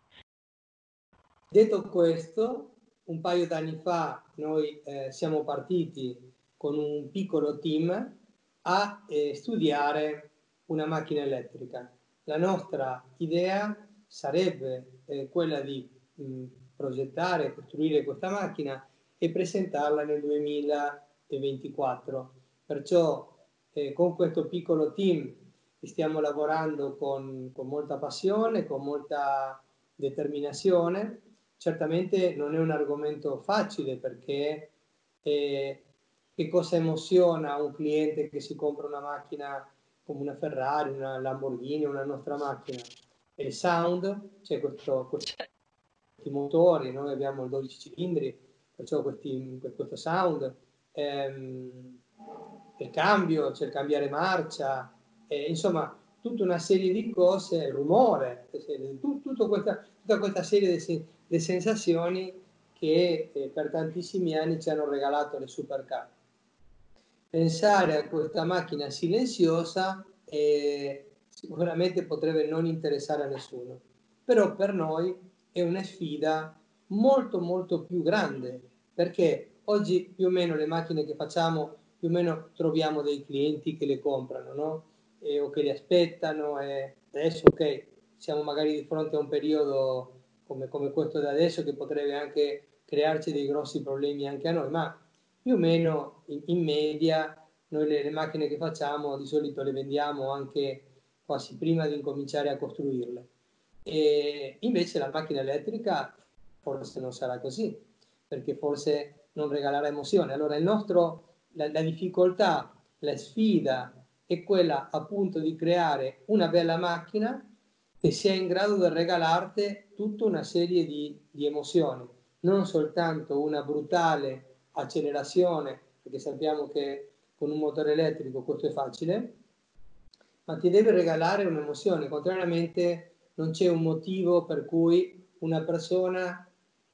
Detto questo, un paio d'anni fa noi siamo partiti con un piccolo team a studiare una macchina elettrica. La nostra idea sarebbe quella di progettare e costruire questa macchina e presentarla nel 2024. Perciò con questo piccolo team stiamo lavorando con molta passione, con molta determinazione. Certamente non è un argomento facile, perché che cosa emoziona un cliente che si compra una macchina come una Ferrari, una Lamborghini, una nostra macchina? È il sound, c'è questi motori, noi abbiamo 12 cilindri, perciò questo sound, il cambio, c'è il cambiare marcia, insomma tutta una serie di cose, il rumore, tutta questa serie di sensazioni che per tantissimi anni ci hanno regalato le supercar. Pensare a questa macchina silenziosa sicuramente potrebbe non interessare a nessuno, però per noi è una sfida molto molto più grande, perché oggi più o meno le macchine che facciamo, più o meno troviamo dei clienti che le comprano, no? O che le aspettano, e adesso ok, siamo magari di fronte a un periodo come questo da adesso, che potrebbe anche crearci dei grossi problemi anche a noi, ma più o meno in media noi le macchine che facciamo di solito le vendiamo anche quasi prima di incominciare a costruirle. E invece la macchina elettrica forse non sarà così, perché forse non regalerà emozione. Allora la difficoltà, la sfida è quella appunto di creare una bella macchina che sia in grado di regalarti tutta una serie di emozioni, non soltanto una brutale accelerazione, perché sappiamo che con un motore elettrico questo è facile, ma ti deve regalare un'emozione. Contrariamente non c'è un motivo per cui una persona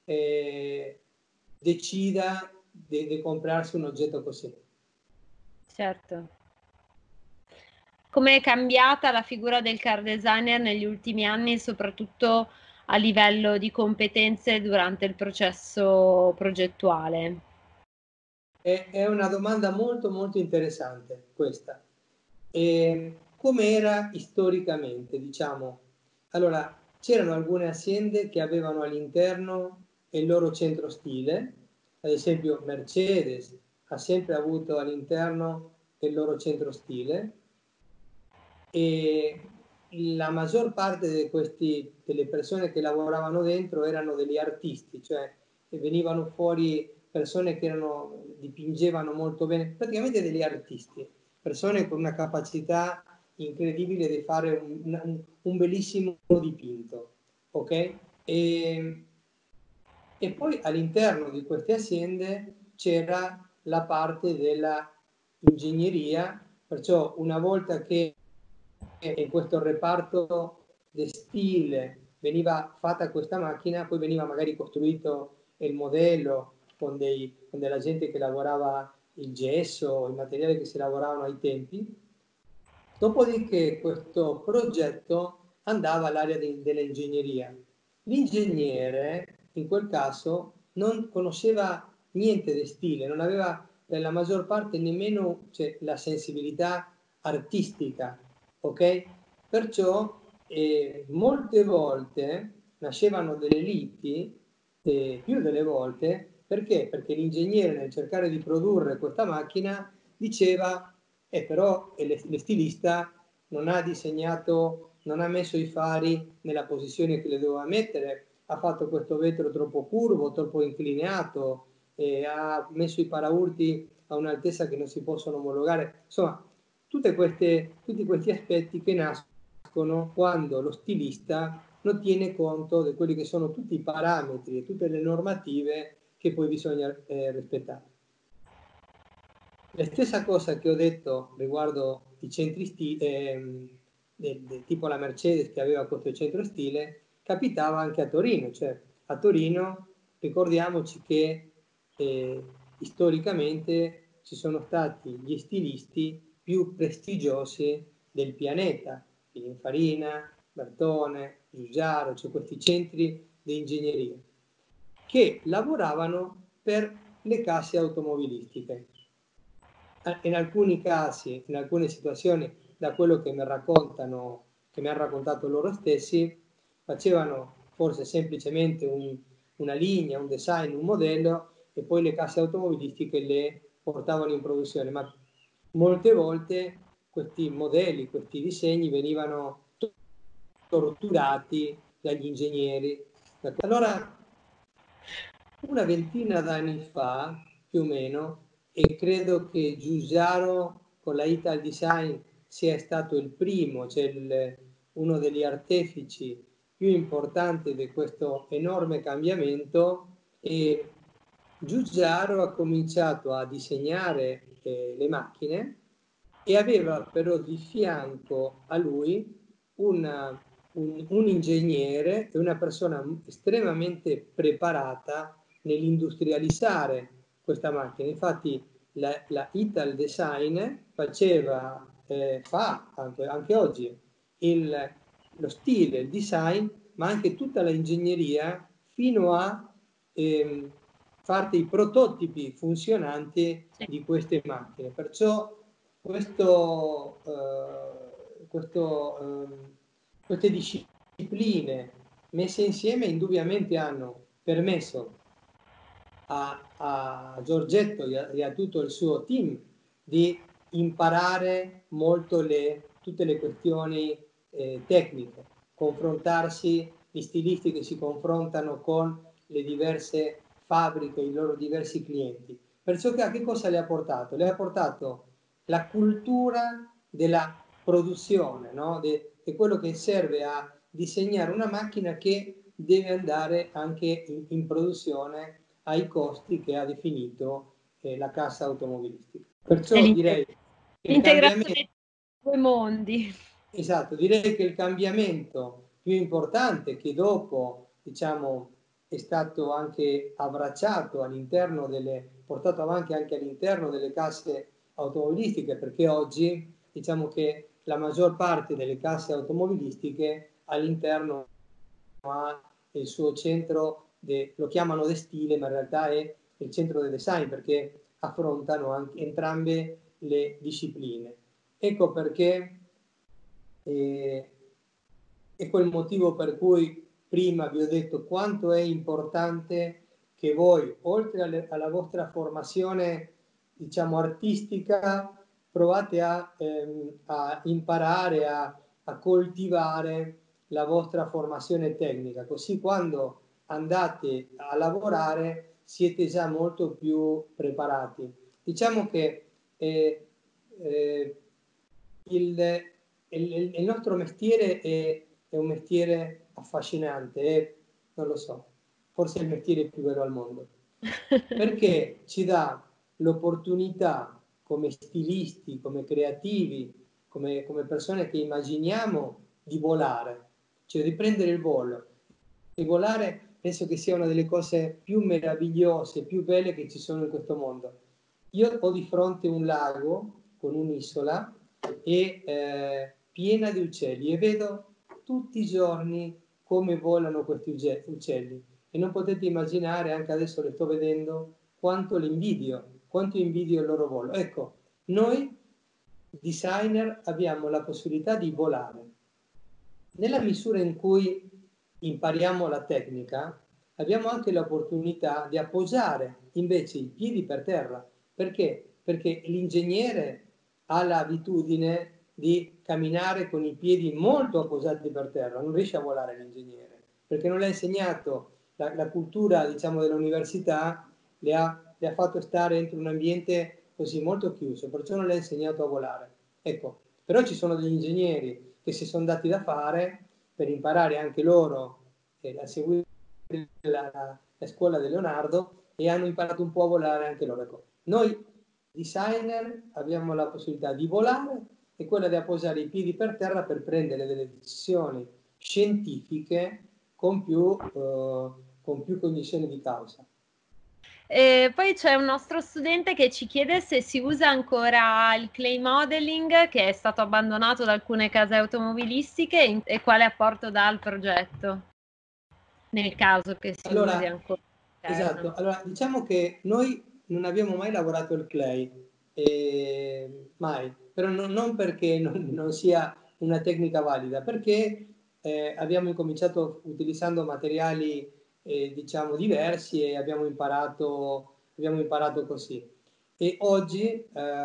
decida di comprarsi un oggetto così. Certo. Come è cambiata la figura del car designer negli ultimi anni, soprattutto a livello di competenze durante il processo progettuale? È una domanda molto molto interessante questa. Come era storicamente, diciamo? Allora, c'erano alcune aziende che avevano all'interno il loro centro stile, ad esempio Mercedes ha sempre avuto all'interno il loro centro stile, e la maggior parte delle persone che lavoravano dentro erano degli artisti, cioè venivano fuori persone che dipingevano molto bene, praticamente degli artisti, persone con una capacità incredibile di fare un bellissimo dipinto, ok? E poi all'interno di queste aziende c'era la parte della ingegneria, perciò una volta che in questo reparto di stile veniva fatta questa macchina, poi veniva magari costruito il modello con della gente che lavorava il gesso, i materiali che si lavoravano ai tempi. Dopodiché questo progetto andava all'area dell'ingegneria. L'ingegnere in quel caso non conosceva niente di stile, non aveva per la maggior parte nemmeno la sensibilità artistica, ok? Perciò molte volte nascevano delle liti, più delle volte, perché? Perché l'ingegnere nel cercare di produrre questa macchina diceva Però lo stilista non ha disegnato, non ha messo i fari nella posizione che le doveva mettere, ha fatto questo vetro troppo curvo, troppo inclinato, ha messo i paraurti a un'altezza che non si possono omologare. Insomma, tutti questi aspetti che nascono quando lo stilista non tiene conto di quelli che sono tutti i parametri e tutte le normative che poi bisogna rispettare. La stessa cosa che ho detto riguardo i centri tipo la Mercedes che aveva questo centro stile, capitava anche a Torino. Cioè, a Torino ricordiamoci che storicamente ci sono stati gli stilisti più prestigiosi del pianeta, Pininfarina, Bertone, Giugiaro, cioè questi centri di ingegneria, che lavoravano per le case automobilistiche. In alcuni casi, in alcune situazioni, da quello che mi hanno raccontato loro stessi, facevano forse semplicemente una linea, un design, un modello, e poi le case automobilistiche le portavano in produzione, ma molte volte questi modelli, questi disegni venivano torturati dagli ingegneri. Allora, una ventina d'anni fa, più o meno, e credo che Giugiaro con la Ital Design sia stato il primo, cioè uno degli artefici più importanti di questo enorme cambiamento, e Giugiaro ha cominciato a disegnare le macchine e aveva però di fianco a lui un ingegnere e una persona estremamente preparata nell'industrializzare questa macchina. Infatti la Ital Design fa anche oggi lo stile, il design, ma anche tutta l'ingegneria fino a fare dei prototipi funzionanti di queste macchine. Perciò queste discipline messe insieme indubbiamente hanno permesso a Giorgetto e a tutto il suo team di imparare molto tutte le questioni tecniche, confrontarsi, gli stilisti che si confrontano con le diverse fabbriche, i loro diversi clienti. Perciò che cosa le ha portato? Le ha portato la cultura della produzione, no? di quello che serve a disegnare una macchina che deve andare anche in produzione ai costi che ha definito la cassa automobilistica. Perciò direi che l'integrazione dei due mondi. Esatto, direi che il cambiamento più importante, che dopo, diciamo, è stato anche abbracciato all'interno portato avanti anche all'interno delle casse automobilistiche, perché oggi diciamo che la maggior parte delle casse automobilistiche all'interno ha il suo centro, lo chiamano de stile, ma in realtà è il centro del design, perché affrontano anche entrambe le discipline. Ecco perché è quel motivo per cui prima vi ho detto quanto è importante che voi, oltre alla vostra formazione, diciamo, artistica, provate a imparare, a coltivare la vostra formazione tecnica, così quando andate a lavorare siete già molto più preparati. Diciamo che il nostro mestiere è un mestiere affascinante, non lo so, forse è il mestiere più bello al mondo, perché ci dà l'opportunità come stilisti, come creativi, come persone che immaginiamo di volare, cioè di prendere il volo. E volare penso che sia una delle cose più meravigliose, più belle che ci sono in questo mondo. Io ho di fronte un lago con un'isola e piena di uccelli, e vedo tutti i giorni come volano questi uccelli, e non potete immaginare, anche adesso le sto vedendo, quanto invidio il loro volo. Ecco, noi designer abbiamo la possibilità di volare. Nella misura in cui impariamo la tecnica, abbiamo anche l'opportunità di appoggiare invece i piedi per terra. Perché? Perché l'ingegnere ha l'abitudine di camminare con i piedi molto appoggiati per terra, non riesce a volare l'ingegnere, perché non le ha insegnato la cultura, diciamo, dell'università, le ha fatto stare dentro un ambiente così molto chiuso, perciò non le ha insegnato a volare. Ecco, però ci sono degli ingegneri che si sono dati da fare per imparare anche loro a seguire la scuola di Leonardo e hanno imparato un po' a volare anche loro. Ecco, noi designer abbiamo la possibilità di volare e quella di appoggiare i piedi per terra per prendere delle decisioni scientifiche con più cognizione di causa. E poi c'è un nostro studente che ci chiede se si usa ancora il clay modeling, che è stato abbandonato da alcune case automobilistiche, e quale apporto dà al progetto, nel caso che si usi ancora. Esatto, allora diciamo che noi non abbiamo mai lavorato il clay, mai, però non perché non sia una tecnica valida, perché abbiamo incominciato utilizzando materiali diciamo diversi e abbiamo imparato così. E oggi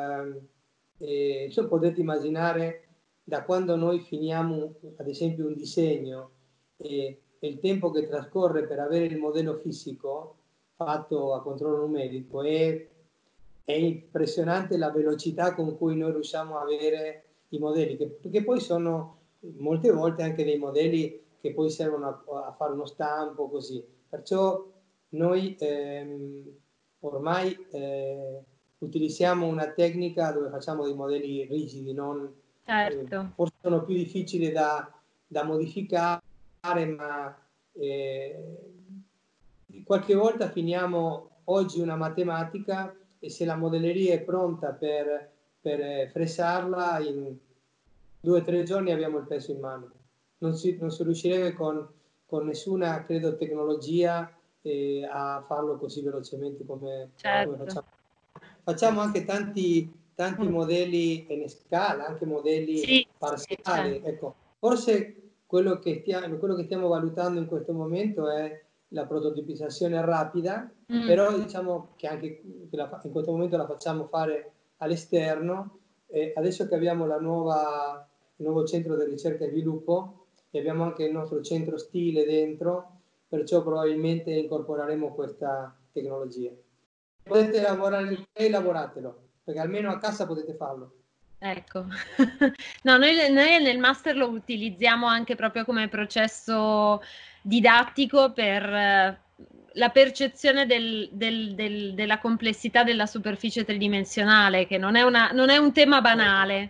potete immaginare, da quando noi finiamo ad esempio un disegno e il tempo che trascorre per avere il modello fisico fatto a controllo numerico è impressionante la velocità con cui noi riusciamo a avere i modelli, che poi sono molte volte anche dei modelli che poi servono a fare uno stampo, così. Perciò noi ormai utilizziamo una tecnica dove facciamo dei modelli rigidi, certo. Forse sono più difficili da modificare, ma qualche volta finiamo oggi una matematica e se la modelleria è pronta per fressarla, in 2 o 3 giorni abbiamo il pezzo in mano. Non si riuscirebbe con nessuna, credo, tecnologia a farlo così velocemente come facciamo. Facciamo anche tanti modelli in scala, anche modelli parziali. Certo. Ecco, forse quello che stiamo valutando in questo momento è la prototipizzazione rapida, però diciamo che anche in questo momento la facciamo fare all'esterno. Adesso che abbiamo il nuovo centro di ricerca e sviluppo e abbiamo anche il nostro centro stile dentro, perciò probabilmente incorporeremo questa tecnologia. Potete lavorare il clay, lavoratelo, perché almeno a casa potete farlo. Ecco, no, noi nel master lo utilizziamo anche proprio come processo didattico per la percezione della complessità della superficie tridimensionale, che non è un tema banale.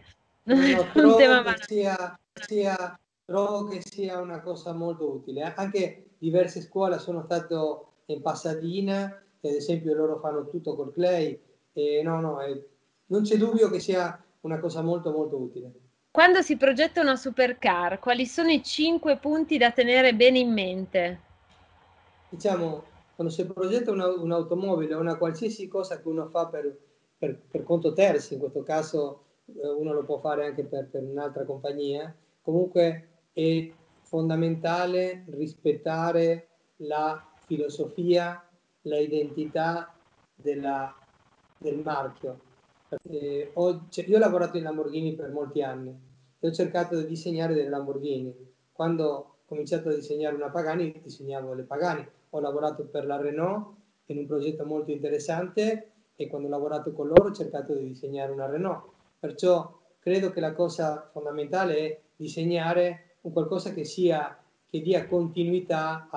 Trovo che sia una cosa molto utile. Anche diverse scuole sono stato in Pasadena, che ad esempio loro fanno tutto col clay, e non c'è dubbio che sia una cosa molto molto utile. Quando si progetta una supercar, quali sono i 5 punti da tenere bene in mente? Diciamo, quando si progetta un'automobile o una qualsiasi cosa che uno fa per conto terzi, in questo caso uno lo può fare anche per un'altra compagnia, comunque è fondamentale rispettare la filosofia, la identità del marchio. Io ho lavorato in Lamborghini per molti anni e ho cercato di disegnare delle Lamborghini. Quando ho cominciato a disegnare una Pagani, disegnavo le Pagani. Ho lavorato per la Renault in un progetto molto interessante e quando ho lavorato con loro ho cercato di disegnare una Renault. Perciò credo che la cosa fondamentale è disegnare un qualcosa che dia continuità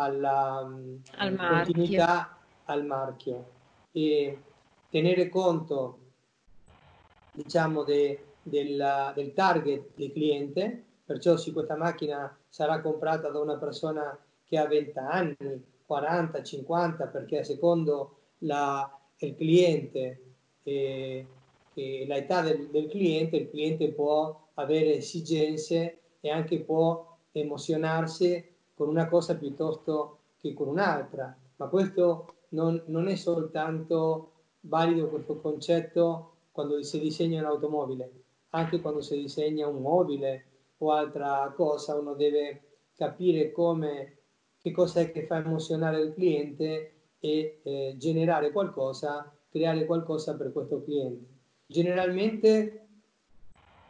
al marchio e tenere conto, diciamo, del target del cliente. Perciò se questa macchina sarà comprata da una persona che ha 20 anni, 40, 50, perché secondo il cliente e l'età del cliente, il cliente può avere esigenze e anche può emozionarsi con una cosa piuttosto che con un'altra. Ma questo non è soltanto valido, questo concetto, quando si disegna un'automobile. Anche quando si disegna un mobile o altra cosa, uno deve capire che cosa è che fa emozionare il cliente e generare qualcosa, creare qualcosa per questo cliente. Generalmente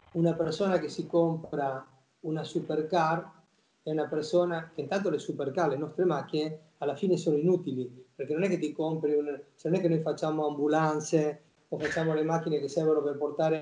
una persona che si compra una supercar è una persona che intanto le supercar, le nostre macchine, alla fine sono inutili, perché non è che ti compri cioè non è che noi facciamo ambulanze o facciamo le macchine che servono per portare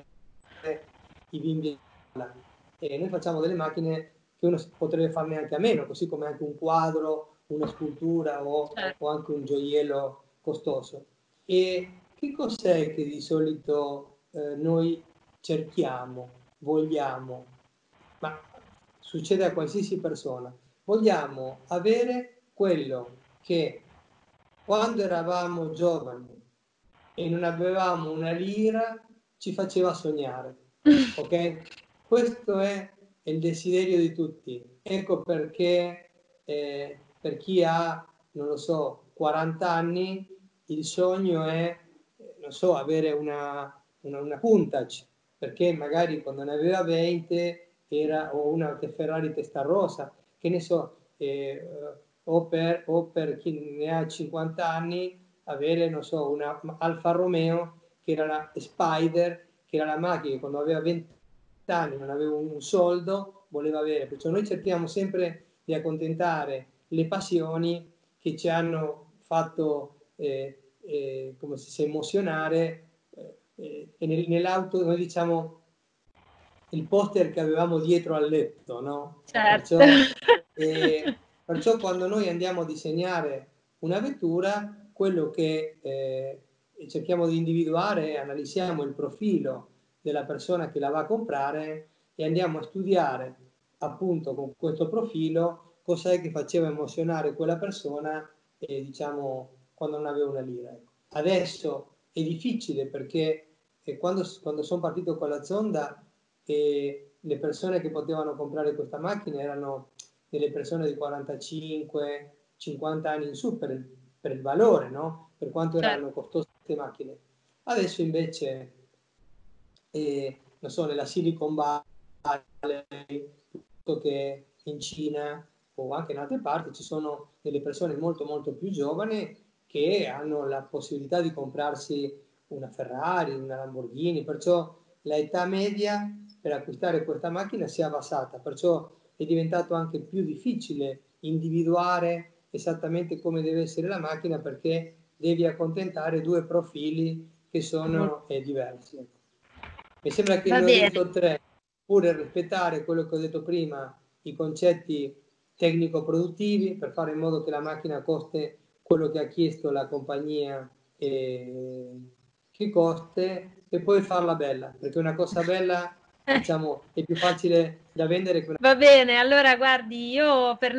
i bimbi a scuola. E noi facciamo delle macchine che uno potrebbe farne anche a meno, così come anche un quadro, una scultura o anche un gioiello costoso. E che cos'è che di solito noi cerchiamo, vogliamo, ma succede a qualsiasi persona, vogliamo avere quello che quando eravamo giovani e non avevamo una lira ci faceva sognare, ok? Questo è il desiderio di tutti. Ecco perché per chi ha, non lo so, 40 anni, il sogno è, non so, avere una Countach, perché magari quando ne aveva 20 era o una Ferrari Testarossa, che ne so, o per chi ne ha 50 anni avere, non so, una Alfa Romeo che era la Spider, che era la macchina che quando aveva 20 anni non aveva un soldo, voleva avere. Perciò noi cerchiamo sempre di accontentare le passioni che ci hanno fatto come si emozionare e nell'auto noi diciamo il poster che avevamo dietro al letto, no? Certo. Perciò quando noi andiamo a disegnare una vettura, quello che cerchiamo di individuare è analisiamo il profilo della persona che la va a comprare e andiamo a studiare appunto con questo profilo cosa è che faceva emozionare quella persona diciamo quando non aveva una lira. Adesso è difficile perché quando sono partito con la Zonda le persone che potevano comprare questa macchina erano delle persone di 45, 50 anni in su per il valore, no? Per quanto erano costose queste macchine. Adesso invece, non so, nella Silicon Valley, che in Cina o anche in altre parti ci sono delle persone molto molto più giovani che hanno la possibilità di comprarsi una Ferrari, una Lamborghini, perciò l'età media per acquistare questa macchina si è abbassata, perciò è diventato anche più difficile individuare esattamente come deve essere la macchina perché devi accontentare due profili che sono diversi. Mi sembra che ne ho detto tre, pure rispettare quello che ho detto prima, i concetti tecnico-produttivi per fare in modo che la macchina costi quello che ha chiesto la compagnia che coste e poi farla bella, perché una cosa bella diciamo è più facile da vendere che una... Va bene, allora guardi, io per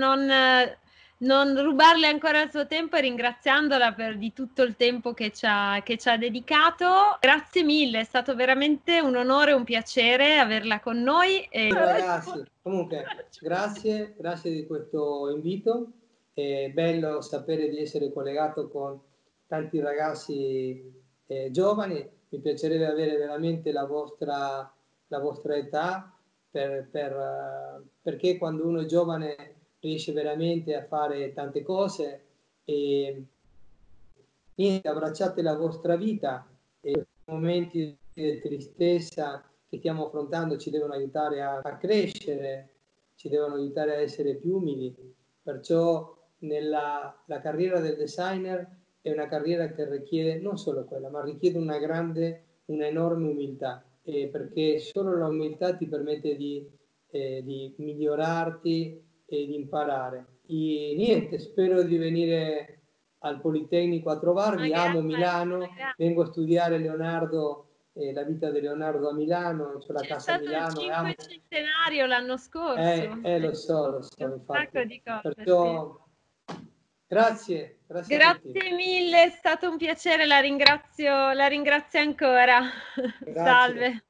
non rubarle ancora il suo tempo e ringraziandola di tutto il tempo che ci ha dedicato, grazie mille, è stato veramente un onore, un piacere averla con noi. Ragazzi, comunque grazie di questo invito, è bello sapere di essere collegato con tanti ragazzi giovani, mi piacerebbe avere veramente la vostra età perché quando uno è giovane riesce veramente a fare tante cose e niente, abbracciate la vostra vita e questi momenti di tristezza che stiamo affrontando ci devono aiutare a crescere, ci devono aiutare a essere più umili, perciò la carriera del designer è una carriera che richiede non solo quella, ma richiede una enorme umiltà, perché solo la umiltà ti permette di migliorarti e di imparare. E niente, spero di venire al Politecnico a trovarvi, amo Milano, vengo a studiare Leonardo, la vita di Leonardo a Milano, c'è la casa a Milano. C'è stato il cinquecentenario l'anno scorso. Lo so, infatti. Sacco di cose, perciò grazie a tutti. Grazie mille, è stato un piacere, la ringrazio ancora. Grazie. Salve.